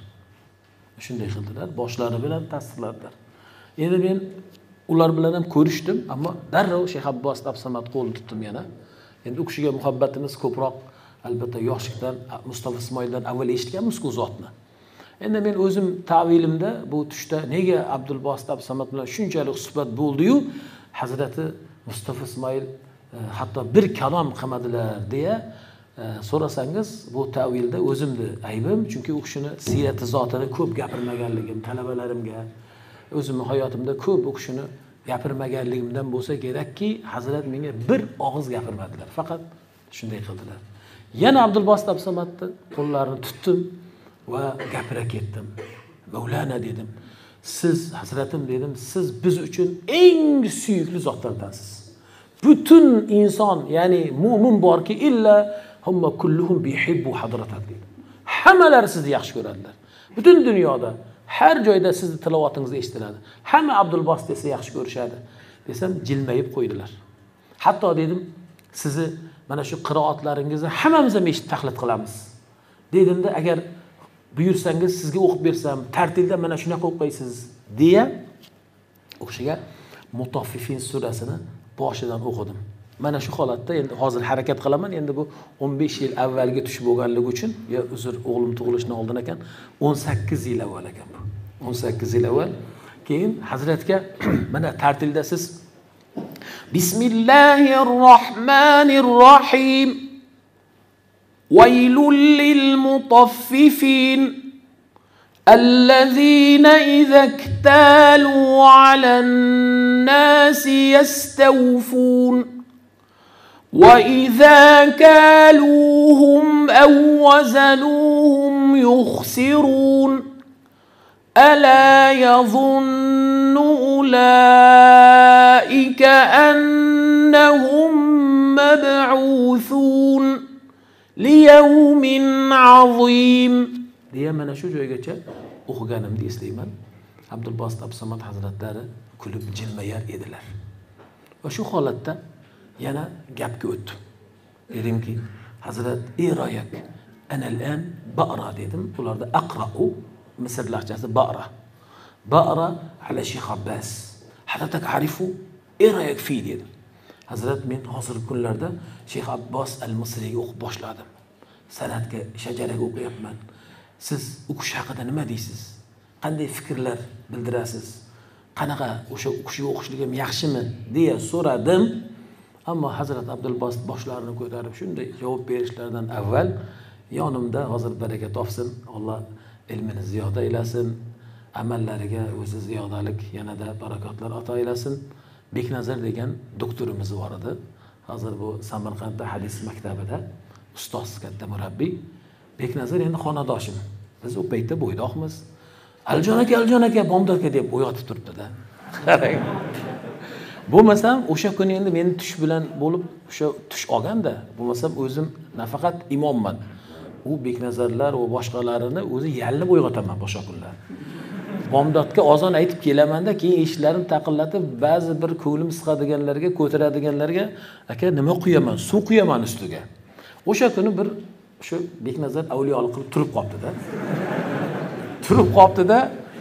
Speaker 1: Boshlari bilan tasdiqladilar. Endi men ular bilan ham ko'rishdim, ammo darrov Shayx Abdulbasit Abdusamad qo'lini tutdim yana. Endi u kishiga muhabbatimiz ko'proq, albatta yoshlikdan Mustafa Ismoildan avval eshitganmiz ku zotni. Endi men o'zim ta'vilimda bu tushda nega Abdulbasit Abdusamad bilan shunchalik suhbat bo'ldi-yu, Hazrati Mustafa Ismoil hatto bir kalom qilmadilar deya so'rasangiz, bu ta'vilda o'zimni aybim, chunki u kishini sirati zotini ko'p gapirmaganligim, talabalarimga, o'zimning hayotimda ko'p u kishini gapirmaganligimdan bo'lsa kerakki, Hazrat menga bir og'iz gapirmadilar, faqat shunday qildilar. Yana Abdulbasit Abdusamadni qo'llarini tutdim va gapira ketdim. "Mavlana" dedim. "Siz Hazratim" dedim, "siz biz uchun eng suyukli zotlardansiz. Bütün inson, ya'ni mu'min borki illa humma kulluhum bihibbu hadratak" dedi. Hammalar sizni yaxshi ko'radilar. Butun dunyoda har joyda sizni tilovatingizni eshitiladi. Hamma Abdulbasit desa yaxshi ko'rishadi. Desam, jilmayib qo'ydilar. Hatto dedim, "Sizni mana shu qiroatlaringizni hammamiz ham eshitib taqlid qilamiz." Dedimda, "Agar buyursangiz sizga o'qib bersam, tartilda mana shunaqa o'qiysiz" deya o'shiga Mutaffifin surasini boshidan o'qidim. Mana shu holatda endi hozir harakat qilaman. Endi bu 15 yil avvalgi tush bo'lganligi uchun, ya uzr, o'g'lim tug'ilishdan oldin ekan, 18 yil avval ekan bu. 18 yil avval. Keyin Hazratga mana tartilda siz Bismillahirrohmanirrohim. Vaylul lil mutaffifin الذين إذا اكتالوا على الناس يستوفون وإذا كالوهم أو وزنوهم يخسرون ألا يظن أولئك أنهم مبعوثون ليوم عظيم deya mana shu joygacha o'qiganimni eslayman. Abdulbasit Abdusamad Hazratlari kulib jilmayar edilar. Va shu holatda yana gapga o'tdim. Dedimki, Hazrat Iroyak ana al-an baqra dedim. Ularda aqra'u Misr lahjasi baqra. Baqra ala Shayx Abbas. Hadatak arifu Iroyak fi dedim. Hazrat men hozirgi kunlarda Shayx Abbas al-Misriga o'qib boshladim. Sanatga, shajaraga o'qiyapman. Siz o'qish haqida nima deysiz? Qanday fikrlar bildirasiz? Qanaqa o'sha o'qishga o'qishligim yaxshimi deya so'radim. Ammo Hazrat Abdulbasit boshlarini ko'tarib shunday javob berishlaridan avval yonimda hozir baraka topsin, Alloh ilmini ziyoda aylasin, amallariga o'zi ziyodalik yanada barakotlar ato aylasin. Beknazar degan doktorimiz bor edi. Hozir bu Samarqandda hadis maktabida ustoz katta murabbiy. Beknazar endi xonadoshim. Biz u paytda bo'ydoqmiz. Aljon aka, bomdod aka deb o'yotib turibdi-da. Qarang. Bo'lmasam o'sha kuni endi meni tush bilan bo'lib o'sha tush olganda, bo'lmasam o'zim nafaqat imomman. U Beknazarlar va boshqalarini o'zi yallib uyg'otaman boshqa kunlar. Bomdodga ozon aytib kelamanda, keyin eshiklarim taqillatib, ba'zi bir ko'nglim siqadiganlarga, ko'taradiganlarga, aka nima quyaman? Suv quyaman ustiga. O'sha kuni bir shu Beknazar avliyolik qilib turib qoldi-da.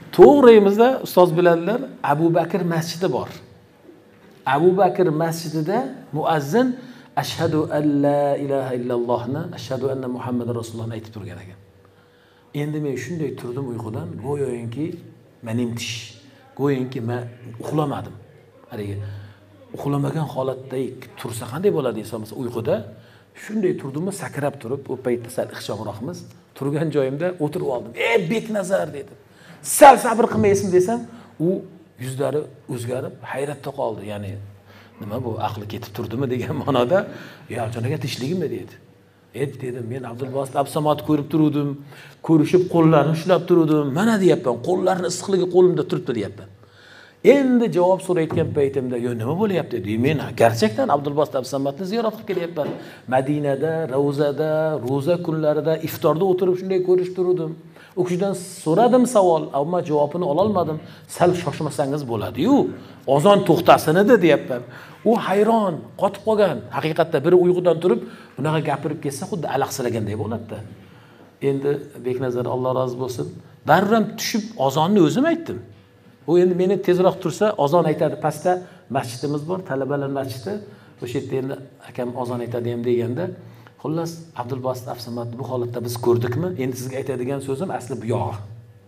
Speaker 1: To'g'rimizda ustoz biladilar, Abu Bakr masjidi bor. Abu Bakr masjidida muazzin ashhadu an la ilaha illallohni, ashhadu anna Muhammadar rasulullohni aytib turgan ekan. Endi men shunday turdim uyqudan, go'yoki menimtish, go'yoki men uxlamadim. Haligi uxlamagan holatda tursa qanday bo'ladi inson mesela uyquda? Shunday turdimmi, sakrab turib, o paytda sal ixchog'roqmiz, turgan joyimda o'tirib oldim. Beknazar dedim. Sal sabr qilmaysiz desam, u yuzlari o'zgarib hayratda qoldi. Ya'ni nima bu, aqli ketib turdimi degan ma'noda, "Yoljon aka tinchligimmi?" dedi. Dedim, men Abdulbosit Absamotni ko'rib turdim, ko'rishib qo'llarini ushlab turdim. Mana deyapman, qo'llarini issiqligi qo'limda turibdi deyapman. Endi javob so'rayotgan paytimda, "Yo, nima bo'lyapti?" dedi. Men gerçekten Abdulbosit Absamotni ziyorat qilib kelyapman. Madinada, Ravzada, ro'za kunlarida iftorda o'tirib shunday ko'rishib turdim. U kishidan so'radim savol, ammo javobini ola olmadim. Sal shoshmasangiz bo'ladi-yu, ozon to'xtasin edi deyapman. U hayron, qotib qolgan. Haqiqatda biri uyqudan turib, bunaqa gapirib ketsa, xuddi alaqsiraganday bo'ladi-da. Endi Beknazar Alloh rozi bo'lsin, darram tushib ozonni o'zim aytdim. U endi meni tezroq tursa ozon aytadi. Pastda masjidimiz bor, talabalar masjidi. O'sha yerda endi akam ozon aytadi ham deganda, xullas Abdulbosit Absamotni bu holatda biz ko'rdikmi? Endi sizga aytadigan so'zim asli bu yog'i.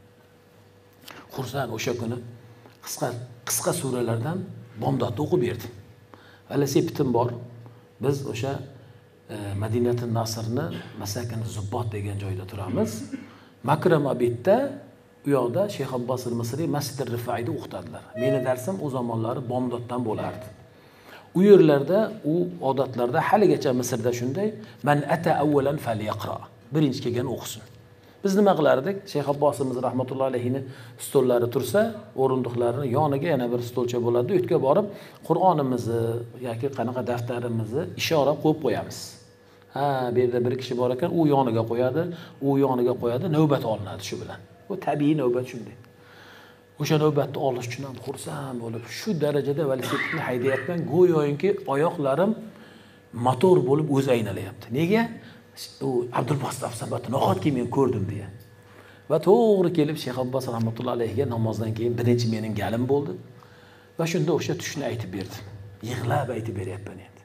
Speaker 1: Xursand o'sha kuni qisqa suralardan bomdodni o'qib berdim. Velosipedim bor. Biz o'sha Madinatul Nasrni Masakin Zubbot degan joyda turamiz. Makram Abidda u yoqda Sheyx Abbos al-Misri Masjid al-Rifaida o'qitadilar. Meni darsim o zamonlari bomdoddan bo'lardi. U yerlarda, u odatlarda haligacha Misrda shunday, man ata awwalan falyaqra. Birinchi kelgan o'qisin. Biz nima qilardik? Sheyx Abbosimiz rahmatullohi alayhini stollari tursa, o'rindiqlarini yoniga yana bir stolcha bo'ladi. O'tga borib, Qur'onimizni yoki qanaqa daftarimizni ishora qo'yib qo'yamiz. Ha, bu yerda bir kishi bor ekan, u yoniga qo'yadi, u yoniga qo'yadi, navbat olinadi shu bilan. Bu tabiiy navbat shunday. O'sha navbatni olish uchun ham xursand bo'lib, shu darajada velosipedni haydayapman, go'yoki oyoqlarim motor bo'lib o'zi aynalayapti. Nega? U Abdulbosit Absamotni nahotki men ko'rdim deya. Va to'g'ri kelib Sheyx Abbos rahmatullohi alayhiga namozdan keyin birinchi mening galim bo'ldi. Va shunda o'sha tushni aytib berdim. Yig'lab aytib beryapman endi.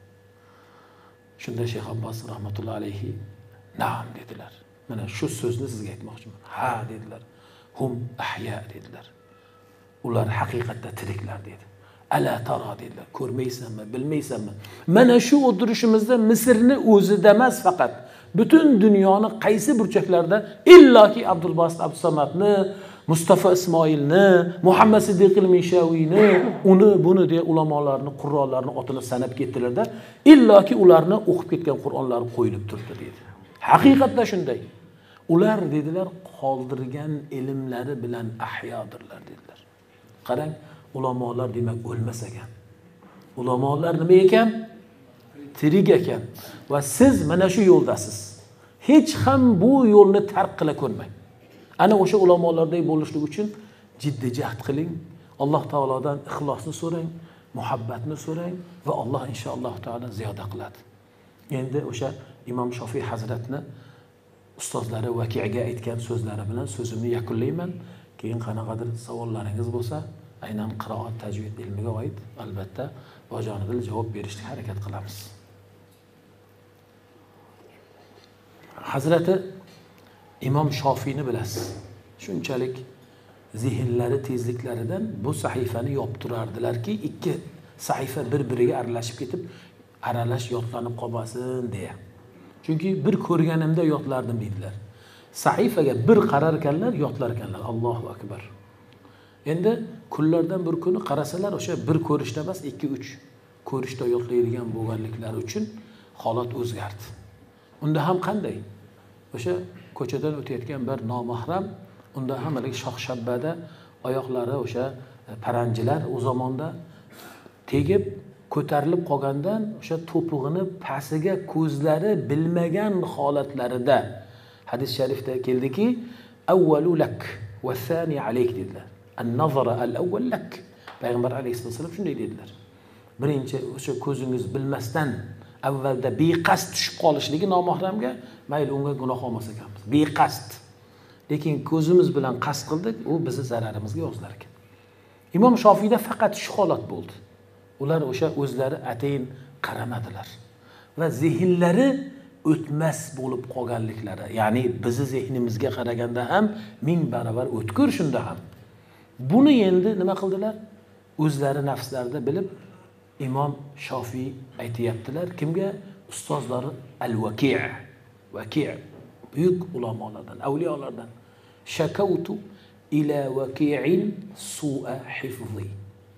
Speaker 1: Shunda Sheyx Abbos rahmatullohi alayhi "Na'am" dedilar. Mana shu so'zni sizga aytmoqchiman. "Ha" dedilar. "Hum ahya" dedilar. Ular haqiqatda tiriklar dedi. "Ala tara" dedilar. "Ko'rmaysanmi, bilmaysanmi? Mana shu o'tirishimizda Misrni o'zida emas faqat butun dunyoni qaysi burchaklarida illoki Abdulbosit Absamotni, Mustafa Ismoilni, Muhammad Siddiq al-Mishaviyni, uni buni deya ulamolarni, qur'onlarni otini sanab ketdilarda, illoki ularni o'qib ketgan Qur'onlari qo'yilib turdi dedi. Haqiqatda shunday. Ular dedilar, qoldirgan ilmlari bilan ahyodirlar dedilar. Qarang, ulamolar demak o'lmas ekan. Ulamolar nima ekan? Tirik ekan. Va siz mana shu yo'ldasiz. Hech ham bu yo'lni tark qila ko'rmang. Ana o'sha ulamolardek bo'lishlik uchun jiddiy jahd qiling. Alloh taolodan ixlosni so'rang, muhabbatni so'rang va Alloh inshaalloh taolo ziyoda qiladi. Endi o'sha Imom Shofiy hazratni ustozlari Vaki'ga aytgan so'zlari bilan so'zimni yakunlayman. Keyin qanaqadir savollaringiz bo'lsa, aynan qiroat tajvid ilmiga oid albatta bajonidil javob berishga harakat qilamiz. Hazrati Imom Shofiyni bilasiz. Shunchalik zihnlari tezliklaridan bu sahifani yopib turardilarki, ikki sahifa bir-biriga aralashib ketib, aralash yodlanib qolmasin deya. Chunki bir ko'rganimda yodlardim dedilar. Sahifaga bir qarar ekanlar, yodlar ekanlar. Allohu akbar. Endi kunlardan bir kuni qarasalar, o'sha bir ko'rishda emas, 2-3 ko'rishda yodlaydigan bo'lganliklari uchun holat o'zgardi. Unda ham qanday? O'sha ko'chadan o'tayotgan bir nomahram, unda ham haligi shox-shabbada oyoqlari o'sha paranjilar o zamonda tegib ko'tarilib qolgandan o'sha to'pig'ini pastiga ko'zlari bilmagan holatlarida hadis sharifda keldiki, avvalu lak va thani alayk dedilar. An-nazara al-awwal lak. Payg'ambar alayhisolam shunday dedilar. Birinchi o'sha ko'zingiz bilmasdan avvalda beqasd tushib qolishligi nomahramga, mayli unga gunoh olmas ekanmiz. Beqasd. lekin ko'zimiz bilan qasd qildik, u bizni zararimizga yozdilar ekan. Imom Shofiyda faqat shu holat bo'ldi. Ular o'sha o'zlari atayin qaramadilar va zehnlari o'tmas bo'lib qolganliklari, ya'ni bizni zehnimizga qaraganda ham 1000 barobar o'tkir shunda ham. Buni endi nima qildilar? O'zlari nafslarida bilib Imom Shofiy aytayaptilar, kimga? Ustozlari Al-Waki', Waki' buyuk ulamolardan, avliyolardan. Shakawtu ila Waki'in su'a hifzi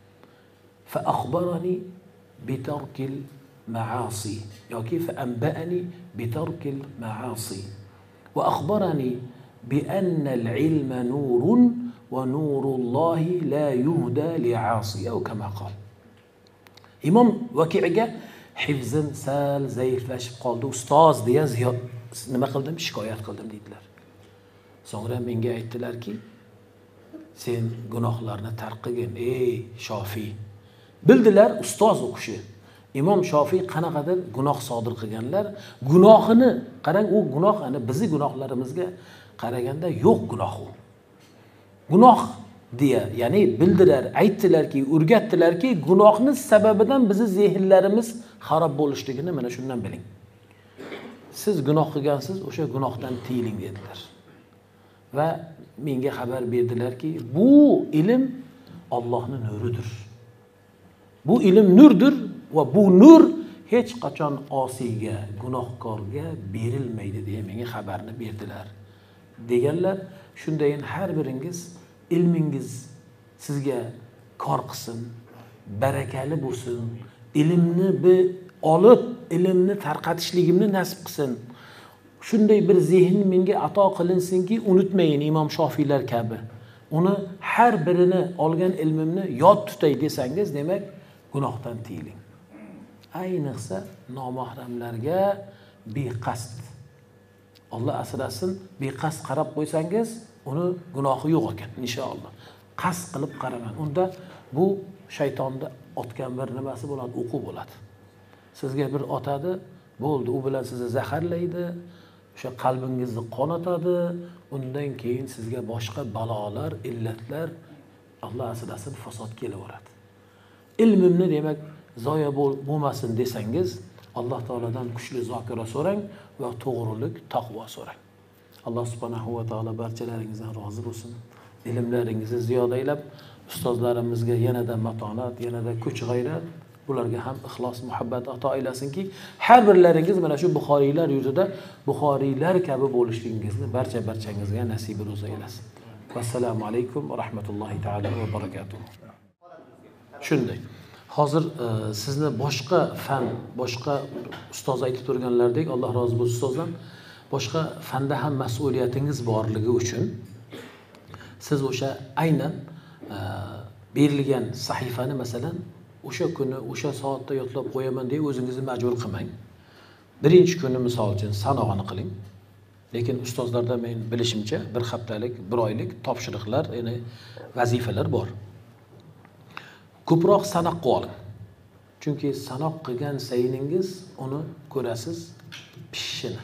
Speaker 1: fa akhbarani bi tarkil ma'asi yoki fa anba'ani bi tarkil ma'asi wa akhbarani bi anna al-ilma nurun va nurullohi la yuhda li'asi aw kama qol. Imom Vaki'ga hifzim sal zaiflashib qoldi, ustoz deya nima qildim? Shikoyat qildim dedilar. So'ngra menga aytdilarki, sen gunohlarni tark qilgin, ey Shofiy. Bildilar ustoz o'qishi. Imom Shofiy qanaqadir gunoh sodir qilganlar, gunohini qarang, u gunoh ana bizning gunohlarimizga qaraganda yo'q gunoh u. Gunoh deya, ya'ni bildilar, aytdilarki, o'rgatdilarki, gunohning sababidan bizni zehnlarimiz xarob bo'lishligini mana shundan biling. Siz gunoh qilgansiz, o'sha gunohdan tiyiling dedilar. Va menga xabar berdilarki, bu ilm Allohning nuridir. Bu ilm nurdir va bu nur hech qachon osiyga, gunohkorga berilmaydi deya menga xabarni berdilar. Deganlar, shundayin har biringiz ilmingiz sizga kor qilsin, barakali bo'lsin, ilmni olib, ilmni tarqatishligimni nasib qilsin. Shunday bir zehn menga ato qilinsinki, unutmayin Imom Shofiylar kabi. Uni har birini olgan ilmimni yod tutay desangiz, demak gunohdan tiyiling. Ayniqsa nomahramlarga beqasd. Alloh asrasin, beqasd qarab qo'ysangiz, uni gunohi yo'q ekan inshaalloh. Qasd qilib qaraman. Unda bu shaytonda otgan bir nimasi bo'ladi, o'qu bo'ladi. Sizga bir otadi, bo'ldi, u bilan sizni zaharlaydi, o'sha qalbingizni qonatadi, undan keyin sizga boshqa balolar, illatlar, Alloh asrasin, fasod kelaveradi. Ilmimni demak zoya bo'lmasin desangiz, Alloh taoladan kuchli zokira so'rang va to'g'rilik, taqvo so'rang. Alloh subhanahu va taolo barchalaringizdan rozi bo'lsin. Ilmlaringizni ziyodaylab, ustozlarimizga yanada matonat, yanada kuch g'ayrat, bularga ham ixlos, muhabbat ato aylasinki, har birlaringiz mana shu Buxoriylar yuzida Buxoriylar kabi bo'lishligingizni barchangizga nasib ro'za aylasin. Vassalomu alaykum va rahmatullohi taala va barakatuh. Shunday. Hozir sizni boshqa fan, boshqa ustoz aytib turganlardek, Alloh rozi bo'lsin ustozdan, boshqa fanda ham mas'uliyatingiz borligi uchun siz o'sha aynan berilgan sahifani masalan o'sha kuni, o'sha soatda yodlab qo'yaman deb o'zingizni majbur qilmang. Birinchi kuni misol uchun sanog'ini qiling. Lekin ustozlarda men bilishimcha bir haftalik, bir oylik topshiriqlar, ya'ni vazifalar bor. Ko'proq sanoq qiling. Chunki sanoq qilgan sayiningiz uni ko'rasiz pishishini.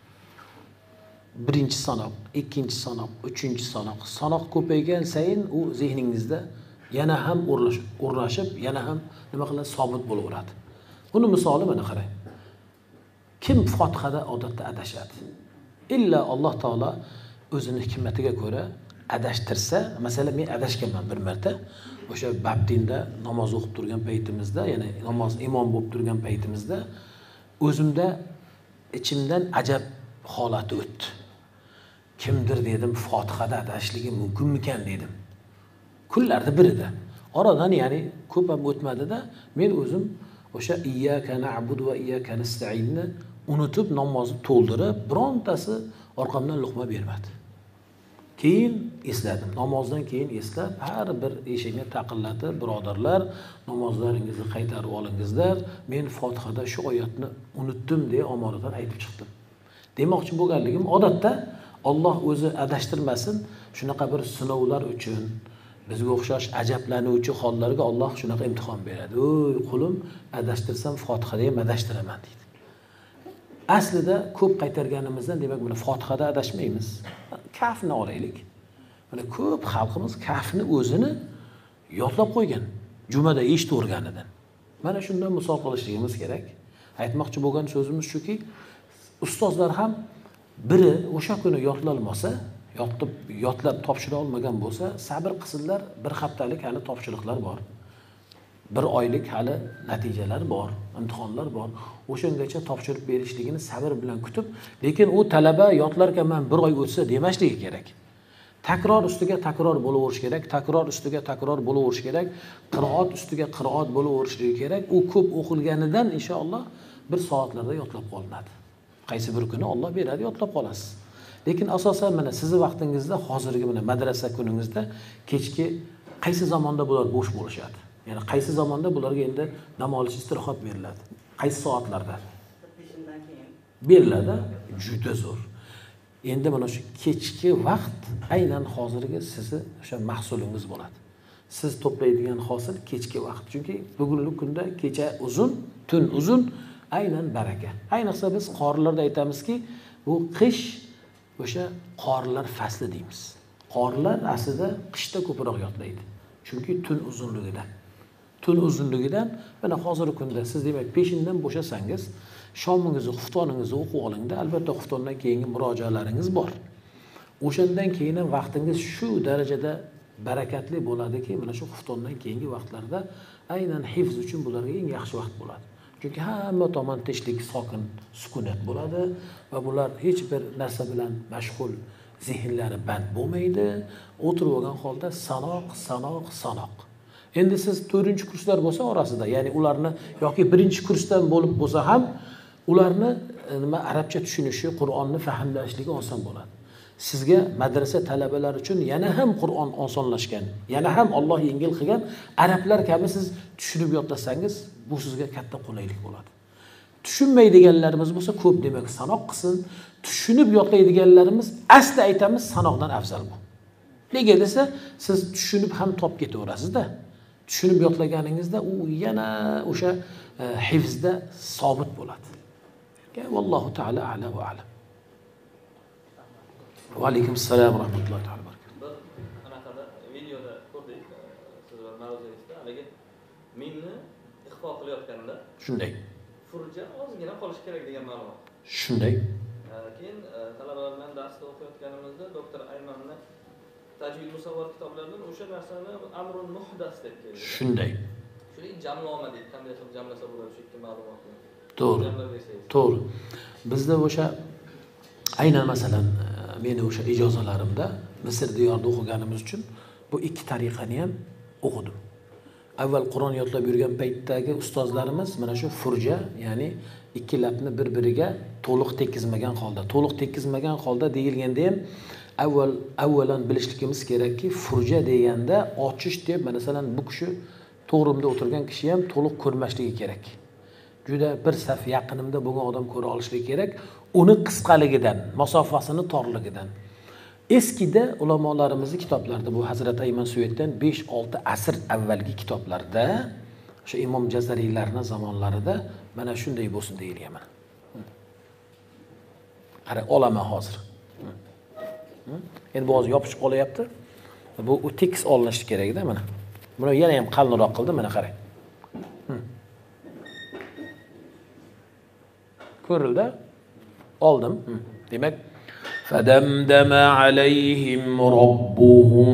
Speaker 1: Birinchi sanoq, ikkinchi sanoq, uchinchi sanoq. Sanoq ko'paygan sayin u zehningizda yana ham o'rnashib, yana ham nima qiladi, sobit bo'laveradi. Buni misoli mana qarang. Kim Fotihada odatda adashadi? Illa Alloh taolo o'zining hikmatiga ko'ra adashtirsa, masalan men adashganman bir marta, o'sha Babdinda namoz o'qib turgan paytimizda, ya'ni namoz imom bo'lib turgan paytimizda o'zimda ichimdan ajab holati o'tdi. Kimdir dedim, Fotihada adashishligi mumkinmikan dedim. Kunlarda birida. Oradan ya'ni ko'p ham o'tmadi-da, men o'zim o'sha iyyaka na'budu va iyyaka nasta'inni unutib namozni to'ldirib, birontasi orqamdan luqma bermadi. Keyin esladim. Namozdan keyin eslab, har bir eshikni taqillatib, birodarlar, namozlaringizni qaytarib olingizlar. Men Fotihada shu oyatni unutdim deya omonatan aytib chiqdim. Demoqchi bo'lganligim, odatda Alloh o'zi adashtirmasin, shunaqa bir sinovlar uchun, bizga o'xshash ajablanuvchi hollarga Alloh shunaqa imtihon beradi. Oy, qulim, adashtirsam Fotihada ham adashtiraman deydi. aslida ko'p qaytarganimizdan demak buni Fotihada adashmaymiz. Kafni olaylik. Mana ko'p xalqimiz kafni o'zini yodlab qo'ygan. Jumada eshitib o'rganidan. Mana shundan misol qilishligimiz kerak. Aytmoqchi bo'lgan so'zimiz shuki, ustozlar ham biri o'sha kuni yodlanmasa, yodlab topshira olmagan bo'lsa, sabr qilsinlar, bir haftalik hali topshiriqlar bor. Bir oylik hali natijalar bor, imtihonlar bor. O'shangacha topshirib berishligini sabr bilan kutib, lekin u talaba yodlarkan men bir oy o'tsa demashligi kerak. Takror ustiga takror bo'laverish kerak, takror ustiga takror bo'laverish kerak, qiroat ustiga qiroat bo'laverishligi kerak. U ko'p o'qilganidan inshaalloh bir soatlarda yodlab qolinadi. Qaysi bir kuni Alloh beradi, yodlab qolasiz. Lekin asosan mana sizni vaqtingizda, hozirgi mana madrasa kuningizda kechki qaysi zamonda bular bo'sh bo'lishadi? Ya'ni qaysi zamonda bularga endi dam olish istirohat beriladi? Qaysi soatlarda? Beriladi. Juda zo'r. Endi mana shu kechki vaqt aynan hozirgi sizni o'sha mahsulingiz bo'ladi. Siz to'playdigan hosil kechki vaqt. Chunki bugungi kunda kecha uzun, tun uzun, aynan baraka. Ayniqsa biz qorilarda aytamizki, bu qish o'sha qorilar fasli deymiz. Qorilar aslida qishda ko'proq yodlaydi. Chunki tun uzunligidan. Tun uzunligidan mana hozirgi kunda siz demak peshindan bo'shasangiz, shomingizni, xuftoningizni o'qib olingda, albatta xuftondan keyingi murojaatlaringiz bor. O'shandan keyin vaqtingiz shu darajada barakatli bo'ladiki, mana shu xuftondan keyingi vaqtlarda aynan hifz uchun bularga eng yaxshi vaqt bo'ladi. Chunki hamma tomon tinchlik, sokin, sukunat bo'ladi va bular hech bir narsa bilan mashg'ul, zehnlari band bo'lmaydi. O'tirib olgan holda sanoq. Endi siz 4-kurslar bo'lsa orasida, ya'ni ularni yoki 1-kursdan bo'lib bo'lsa ham ularni nima arabcha tushunishi, Qur'onni fahmlashligi oson bo'ladi. Sizga madrasa talabalari uchun yana ham Qur'on osonlashgan, yana ham Alloh yengil qilgan arablar kabi siz tushunib yodlasangiz, bu sizga katta qulaylik bo'ladi. Tushunmaydiganlarimiz bo'lsa ko'p demak sanoq qilsin. Tushunib yodlaydiganlarimiz asli aytamiz sanoqdan afzal bu. Nega desa, siz tushunib ham top ketaverasiz-da. Tushunib yodlaganingizda u yana o'sha hifzda sobit bo'ladi. Vallohu taala a'la va a'lam. Va alaykum assalom va rahmatullohi taala barakatuh.
Speaker 2: Anaqada videoda ko'rdik, siz va mavzuyingizda haligi mimni ixfa qilayotganda
Speaker 1: shunday
Speaker 2: furja ozgina qolish kerak degan ma'lumot.
Speaker 1: Shunday.
Speaker 2: Keyin talabalar bilan darsda o'qiyotganimizda doktor Aymanni tajvid musavvar kitoblaridan o'sha narsani amrun muhdas deb keldi.
Speaker 1: Shunday.
Speaker 2: Shuni jamloma deydi. Qanday qilib jamlasa bo'ladi shu ikki ma'lumotni?
Speaker 1: To'g'ri. Bizda o'sha aynan masalan meni o'sha ijozalarimda Misr diyorida o'qiganimiz uchun bu ikki tariqani ham o'qidim. Avval Qur'on yodlab yurgan paytdagi ustozlarimiz mana shu furja, ya'ni ikki labni bir-biriga to'liq tekizmagan holda deyilganda ham avvalan bilishligimiz kerakki, furja deganda ochish deb, masalan bu kishi to'g'rimda o'tirgan kishi ham to'liq ko'rmasligi kerak. Juda bir saf yaqinimda bo'lgan odam ko'ra olishligi kerak. Uni qisqaligidan, masofasini torligidan. Eskida ulamolarimizning kitoblarida, bu Hazrat Ayman Suyetdan 5-6 asr avvalgi kitoblarda, o'sha Imom Jazariylarning zamonlarida mana shunday bo'lsin deyilgan mana. Qara, olaman hozir. Endi bo'g'oz yopishib qolyapti. Bu tekis olinishi kerak-da mana. Buni yana ham qalinroq qildi, mana qarang. Ko'rildi? Oldim. Demak, فدمدم عليهم ربهم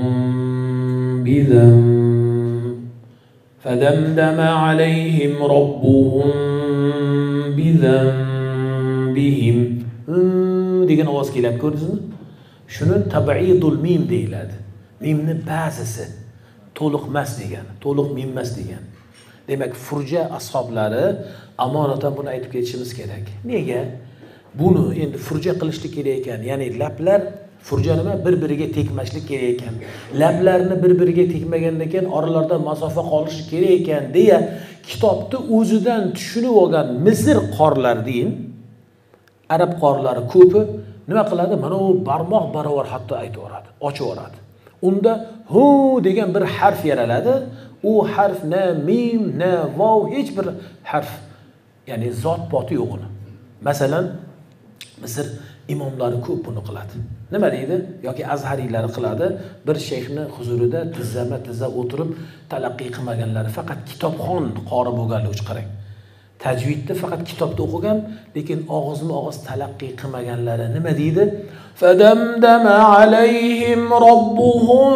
Speaker 1: بذنبهم degan ovoz kelib ko'rdingizmi? Shuni tab'idul mim deyiladi. Mimni ba'zisi to'liqmas degan, to'liq mimmas degan. Demak, furja ashablari amonatan buni aytib ketishimiz kerak. Nega? Buni endi furja qilishlik kerak ekan. Ya'ni lablar furja nima? Bir-biriga tekmaslik kerak ekan. Lablarni bir-biriga tekmagandan keyin oralarda masofa qolishi kerak ekan deya kitobni o'zidan tushunib olgan Misr qorlari deyin, arab qorlari ko'pi nima qiladi? Mana u barmoq barobar hatto aytaveradi, ochaveradi. Unda hu degan bir harf yaraladi. U harf na mim, na vav, hech bir harf, ya'ni zot poti yo'q uni. Masalan, Misr imomlari ko'p buni qiladi. Nima deydi? Yoki azhariylar qiladi. Bir shayxni huzurida tizza o'tirib talaqqiy qilmaganlari, faqat kitobxon qori bo'lganligi uchun qarang. Tajvidni faqat kitobda o'qigan, lekin og'iz talaqqiy qilmaganlari nima deydi? Fadamdama alayhim robbuhum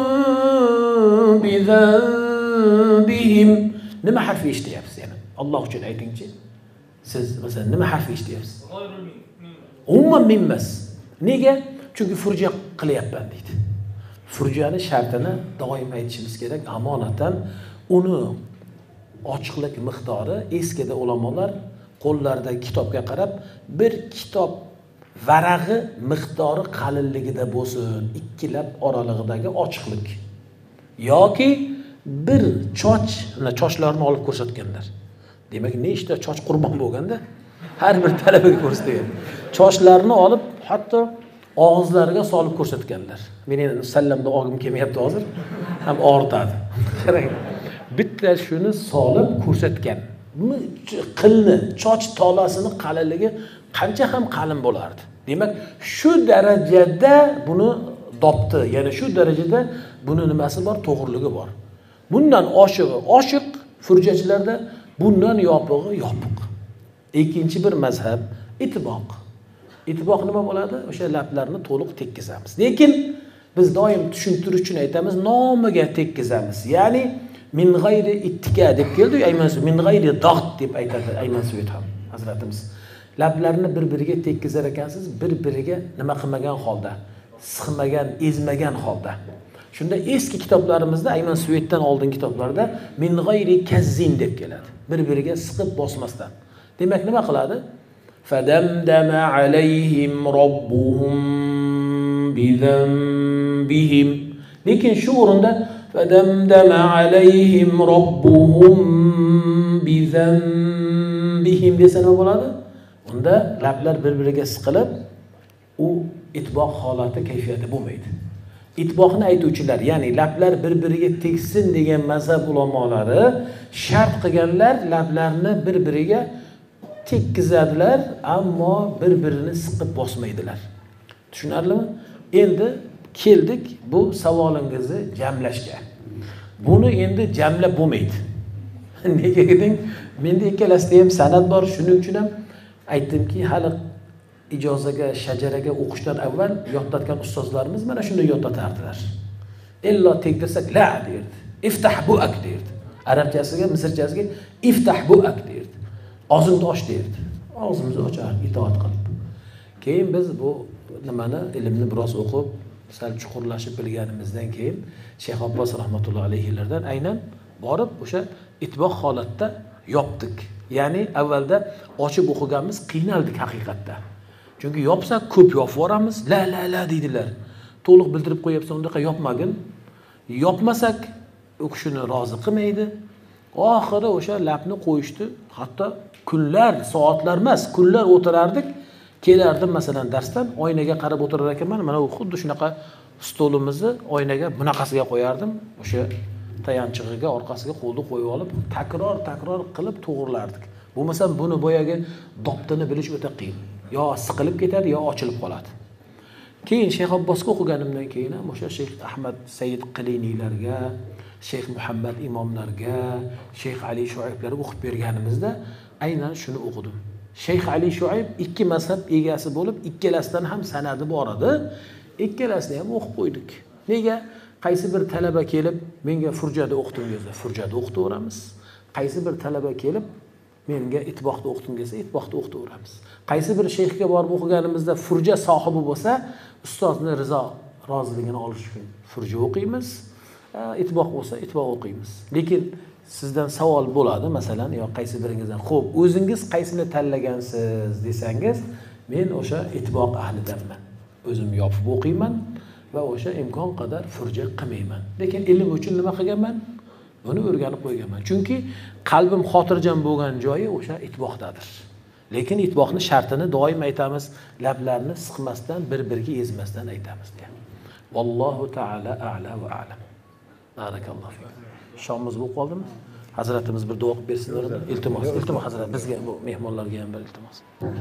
Speaker 1: bizanbihim. Nima harfi eshityapsiz yana? Alloh uchun aytingchi. Siz masalan nima harfi eshityapsiz? Umuman mim emas. Nega? Chunki furja qilyapman deydi. Furjani shartini doim aytishimiz kerak. Amonatan uni ochiqlik miqdori eskida ulamolar qo'llaridagi kitobga qarab bir kitob varag'i miqdori qalinligida bo'lsin, ikkilab oralig'idagi ochiqlik yoki bir chochlarni olib ko'rsatganlar. Demak, nechta choch qurbon bo'lganda har bir talabaga ko'rsatgan. Chochlarni olib hatto og'izlariga solib ko'rsatganlar. Mening sallamda og'im kelmayapti hozir. Ham og'ritadi. Qarang. Bitta shuni solib ko'rsatgan. Qilni, choch tolasini qalinligi qancha ham qalin bo'lardi. Demak, shu darajada buni dopti, ya'ni shu darajada buni nimasi bor, to'g'riligi bor. Bundan oshiq furjachilarda, bundan yopig'i yopiq. Ikkinchi bir mazhab ittiboq. Ittiboq nima bo'ladi? O'sha lablarni to'liq tekkizamiz. Lekin biz doim tushuntirish uchun aytamiz, nomiga tekkizamiz. Ya'ni min g'ayri ittika deb keldi, min g'ayri dag't deb aytadi Ayman Suyut ham hazratimiz. Lablarni bir-biriga tekkizar ekansiz, bir-biriga nima qilmagan holda, siqmagan, ezmagan holda. Shunda eski kitoblarimizda Ayman Suyutdan oldingi kitoblarda min g'ayri kazzin deb keladi. Bir-biriga siqib bosmasdan. Demak, nima qiladi? Fadamdama alayhim robbuhum bizanbihim. Lekin shu o'rinda fadamdama alayhim robbuhum bizanbihim desa nima bo'ladi? Unda lablar bir-biriga siqilib, u itboq holati kayfiyati bo'lmaydi. Itboqni aytuvchilar, ya'ni lablar bir-biriga teksin degan mazhab ulamolari shart qilganlar, lablarni bir-biriga tekkizadilar, ammo bir-birini siqib bosmaydilar. Tushunarlimi? Endi keldik bu savolingizni jamlashga. Buni endi jamlab bo'lmaydi. Nega deding? Menda ikkalasida ham sanad bor, shuning uchun ham aytdimki, hali ijozaga, shajaraga o'qishdan avval yodlatgan ustozlarimiz mana shunday yodlatardilar. Illo tegdirsak la derdi. Iftah buak derdi. Arabchasiga, misrchasiga iftah buak derdi. Og'zingni och derdi. Og'zimizni ochardik itoat qilib. Keyin biz bu nimani ilmni biroz o'qib, sal chuqurlashib bilganimizdan keyin Shayx Abbos rahmatullohi alayhilardan aynan borib o'sha itboq holatda yopdik. Ya'ni avvalda ochib o'qiganmiz, qiynaldik haqiqatda. Chunki yopsak ko'p yopib yoramiz, la deydilar. To'liq bildirib qo'yapsan, undaqa yopmagin. Yopmasak u kishini rozi qilmaydi. Oxiri o'sha labni qo'yishdi. Hatto kunlar, soatlar emas, kunlar o'tirardik. Kelardim masalan darsdan, oynaga qarab o'tirar ekanman. Mana u xuddi shunaqa stolimizni oynaga bunaqasiga qo'yardim. O'sha tayanchig'iga, orqasiga qo'lni qo'yib olib, takror qilib to'g'rilardik. Bo'lmasa buni boyagi doptini bilish o'ta qiyin. Yo siqilib ketadi, yo ochilib qoladi. Keyin Shayx Abbosga o'qiganimdan keyin ham o'sha Shayx Ahmad Sayyid Qiliniylarga, Shayx Muhammad imomlarga, Shayx Ali Shuayblarga o'qib berganimizda aynan shuni o'qidim. Shayx Ali Shuayb ikki mazhab egasi bo'lib, ikkalasidan ham sanadi bor edi. Ikkalasini ham o'qib qo'ydik. Nega? Qaysi bir talaba kelib, menga furjada o'qiting desa, furjada o'qitaveramiz. Qaysi bir talaba kelib, menga itboqda o'qiting desa, itboqda o'qitaveramiz. Qaysi bir shayxga borib o'qiganimizda furja sohibi bo'lsa, ustozni roziligini olish uchun furja o'qiymiz. Itboq bo'lsa, itboq o'qiymiz. Lekin sizdan savol bo'ladi, masalan, yo qaysi biringizdan, "Xo'p, o'zingiz qaysini tanlagansiz?" desangiz, men o'sha itboq ahlidanman. O'zim yopib o'qiyman va o'sha imkon qadar furja qilmayman. Lekin ilm uchun nima qilganman? Buni o'rganib qo'yganman. Chunki qalbim xotirjam bo'lgan joyi o'sha itboqdadir. Lekin itboqni shartini doim aytamiz, lablarni siqmasdan, bir-biriga ezmasdan aytamiz deya. Vallohu taala a'la va a'lam. Barakallohu fik. Shomimiz bo'lib qoldimi? Hazratimiz bir duo qilib bersinlar. Iltimos, iltimos hazrat bizga bu mehmonlarga ham bir iltimos.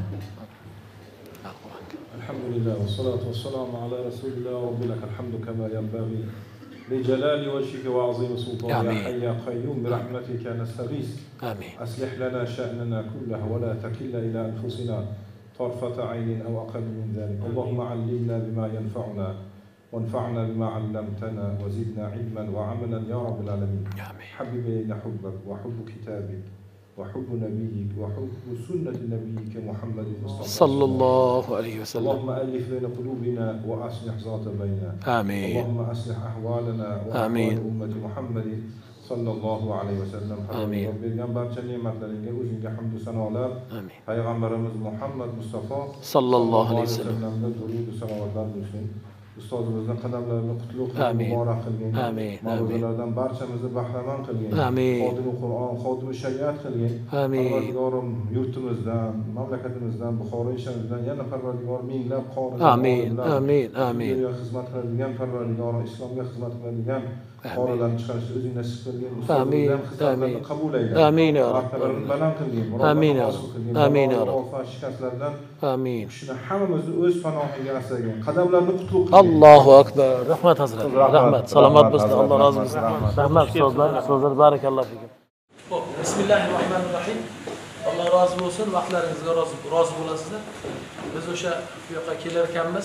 Speaker 3: Alhamdulillah ve salatu ve selamu ala Resulillah ve Rabbi lekal hamdu kema yenbaghi li celali vecihike ve azim sultani ya hayy ya kayyum bi rahmetike nestagis.
Speaker 1: Amin.
Speaker 3: Aslih lana şa'nana kullahu ve la takilna ila enfusina tarfata aynin ev aqal min zalik. Allahümme allimna bima yenfa'una وانفعنا بما علمتنا وزدنا علما وعملا يا رب العالمين. حبب إلينا حبك وحب كتابك وحب نبيك وحب سنة نبيك محمد المصطفى
Speaker 1: صلى الله عليه وسلم.
Speaker 3: اللهم ألف بين قلوبنا وأصلح ذات بيننا.
Speaker 1: آمين.
Speaker 3: اللهم أصلح أحوالنا وأحوال أمة محمد صلى الله عليه وسلم.
Speaker 1: آمين.
Speaker 3: Bergan barcha ne'matlaringga o'zingga hamd va sanolar.
Speaker 1: Amin.
Speaker 3: Payg'ambarimiz Muhammad Mustafa
Speaker 1: sallallohu alayhi vasallam.
Speaker 3: Durud va salovatlar bo'lsin. Ustozimizning qadamlarini qutlug' qilib
Speaker 1: Amin.
Speaker 3: muborak qilgin.
Speaker 1: Amin.
Speaker 3: Mavzulardan barchamizni bahramand qilgin.
Speaker 1: Amin.
Speaker 3: Xodimi Qur'on, xodimi shariat qilgin.
Speaker 1: Amin.
Speaker 3: Parvardigorim yurtimizdan, mamlakatimizdan, Buxoro sharimizdan yana Parvardigor minglab qorilar.
Speaker 1: Amin. Amin. Amin.
Speaker 3: Dunyoga xizmat qiladigan Parvardigor, islomga xizmat qiladigan qorilarni chiqarishni o'zing nasib qilgin.
Speaker 1: Amin.
Speaker 3: Ustozimizdan xizmatlarni qabul ayle.
Speaker 1: Amin ya Rabb.
Speaker 3: Martabalarini baland qilgin.
Speaker 1: Amin ya
Speaker 3: Rabb.
Speaker 1: Rabb. Amin ya Rabb.
Speaker 3: Ofat shikastlardan
Speaker 1: Amin.
Speaker 3: shuni hammamizni o'z panohiga asragin. Qadamlarni qutlug' qilgin.
Speaker 1: Allohu akbar. Rahmat hazrat. Rahmat. Salomat bo'lsin. Alloh rozi bo'lsin. Rahmat so'zlar barakallohu fikum. Xo'p, bismillahirrohmanirrohim. Alloh rozi bo'lsin. Vaqtlaringizga rozi bo'lasizlar. Biz o'sha bu yoqqa kelar ekanmiz.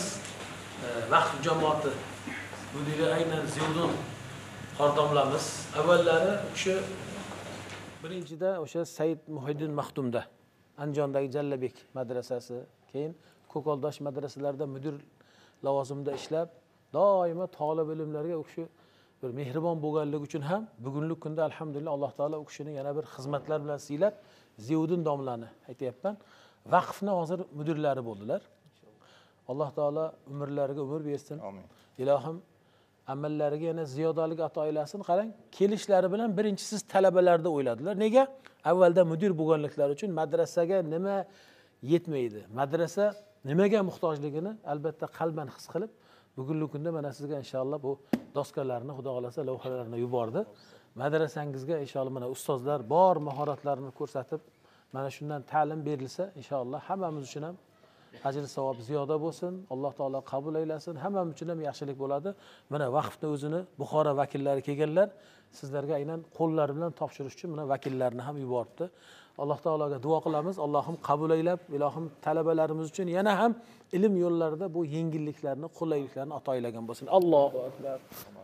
Speaker 1: Vaqf jamoati mudiri aynan Ziyodun xordamlamiz. Avvallari o'sha birinchida o'sha Said Muhiddin Maxtumda Andijondagi Jallabek madrasasi, keyin Ko'koldosh madrasalarida mudir lavozimida ishlab, doimo talab ilmlarga o'sha bir mehribon bo'lganligi uchun ham bugungi kunda alhamdulillah Alloh taolo u kishini yana bir xizmatlar bilan siylab, Ziyodin domlani aytayapman, vaqfni hozir mudirlari bo'ldilar. Alloh taolo umrlariga umr bersin.
Speaker 3: Amin.
Speaker 1: Ilohim amallariga yana ziyodalik ato aylasin. Qarang, kelishlari bilan birinchi siz talabalarda o'yladilar. Nega? Avvalda mudir bo'lganliklari uchun madrasaga nima yetmaydi, madrasa nimaga muhtojligini albatta qalban his qilib, bugungi kunda mana sizga inshaalloh bu doskalarni, xudo xolasa lavhalarni yubordi. Madrasangizga inshaalloh mana ustozlar bor mahoratlarini ko'rsatib, mana shundan ta'lim berilsa, inshaalloh hammamiz uchun ham ajr savob ziyoda bo'lsin. Alloh taolo qabul aylasin. Hammamiz uchun ham yaxshilik bo'ladi. Mana vaqfni o'zini Buxoro vakillari kelganlar, sizlarga aynan qo'llari bilan topshirish uchun mana vakillarni ham yuboribdi. Alloh taologa duo qilamiz. Allohim qabul aylab, ilohim talabalarimiz uchun yana ham ilm yo'llarida bu yengilliklarni, qulayliklarni ato aylagan bo'lsin. Allohu akbar.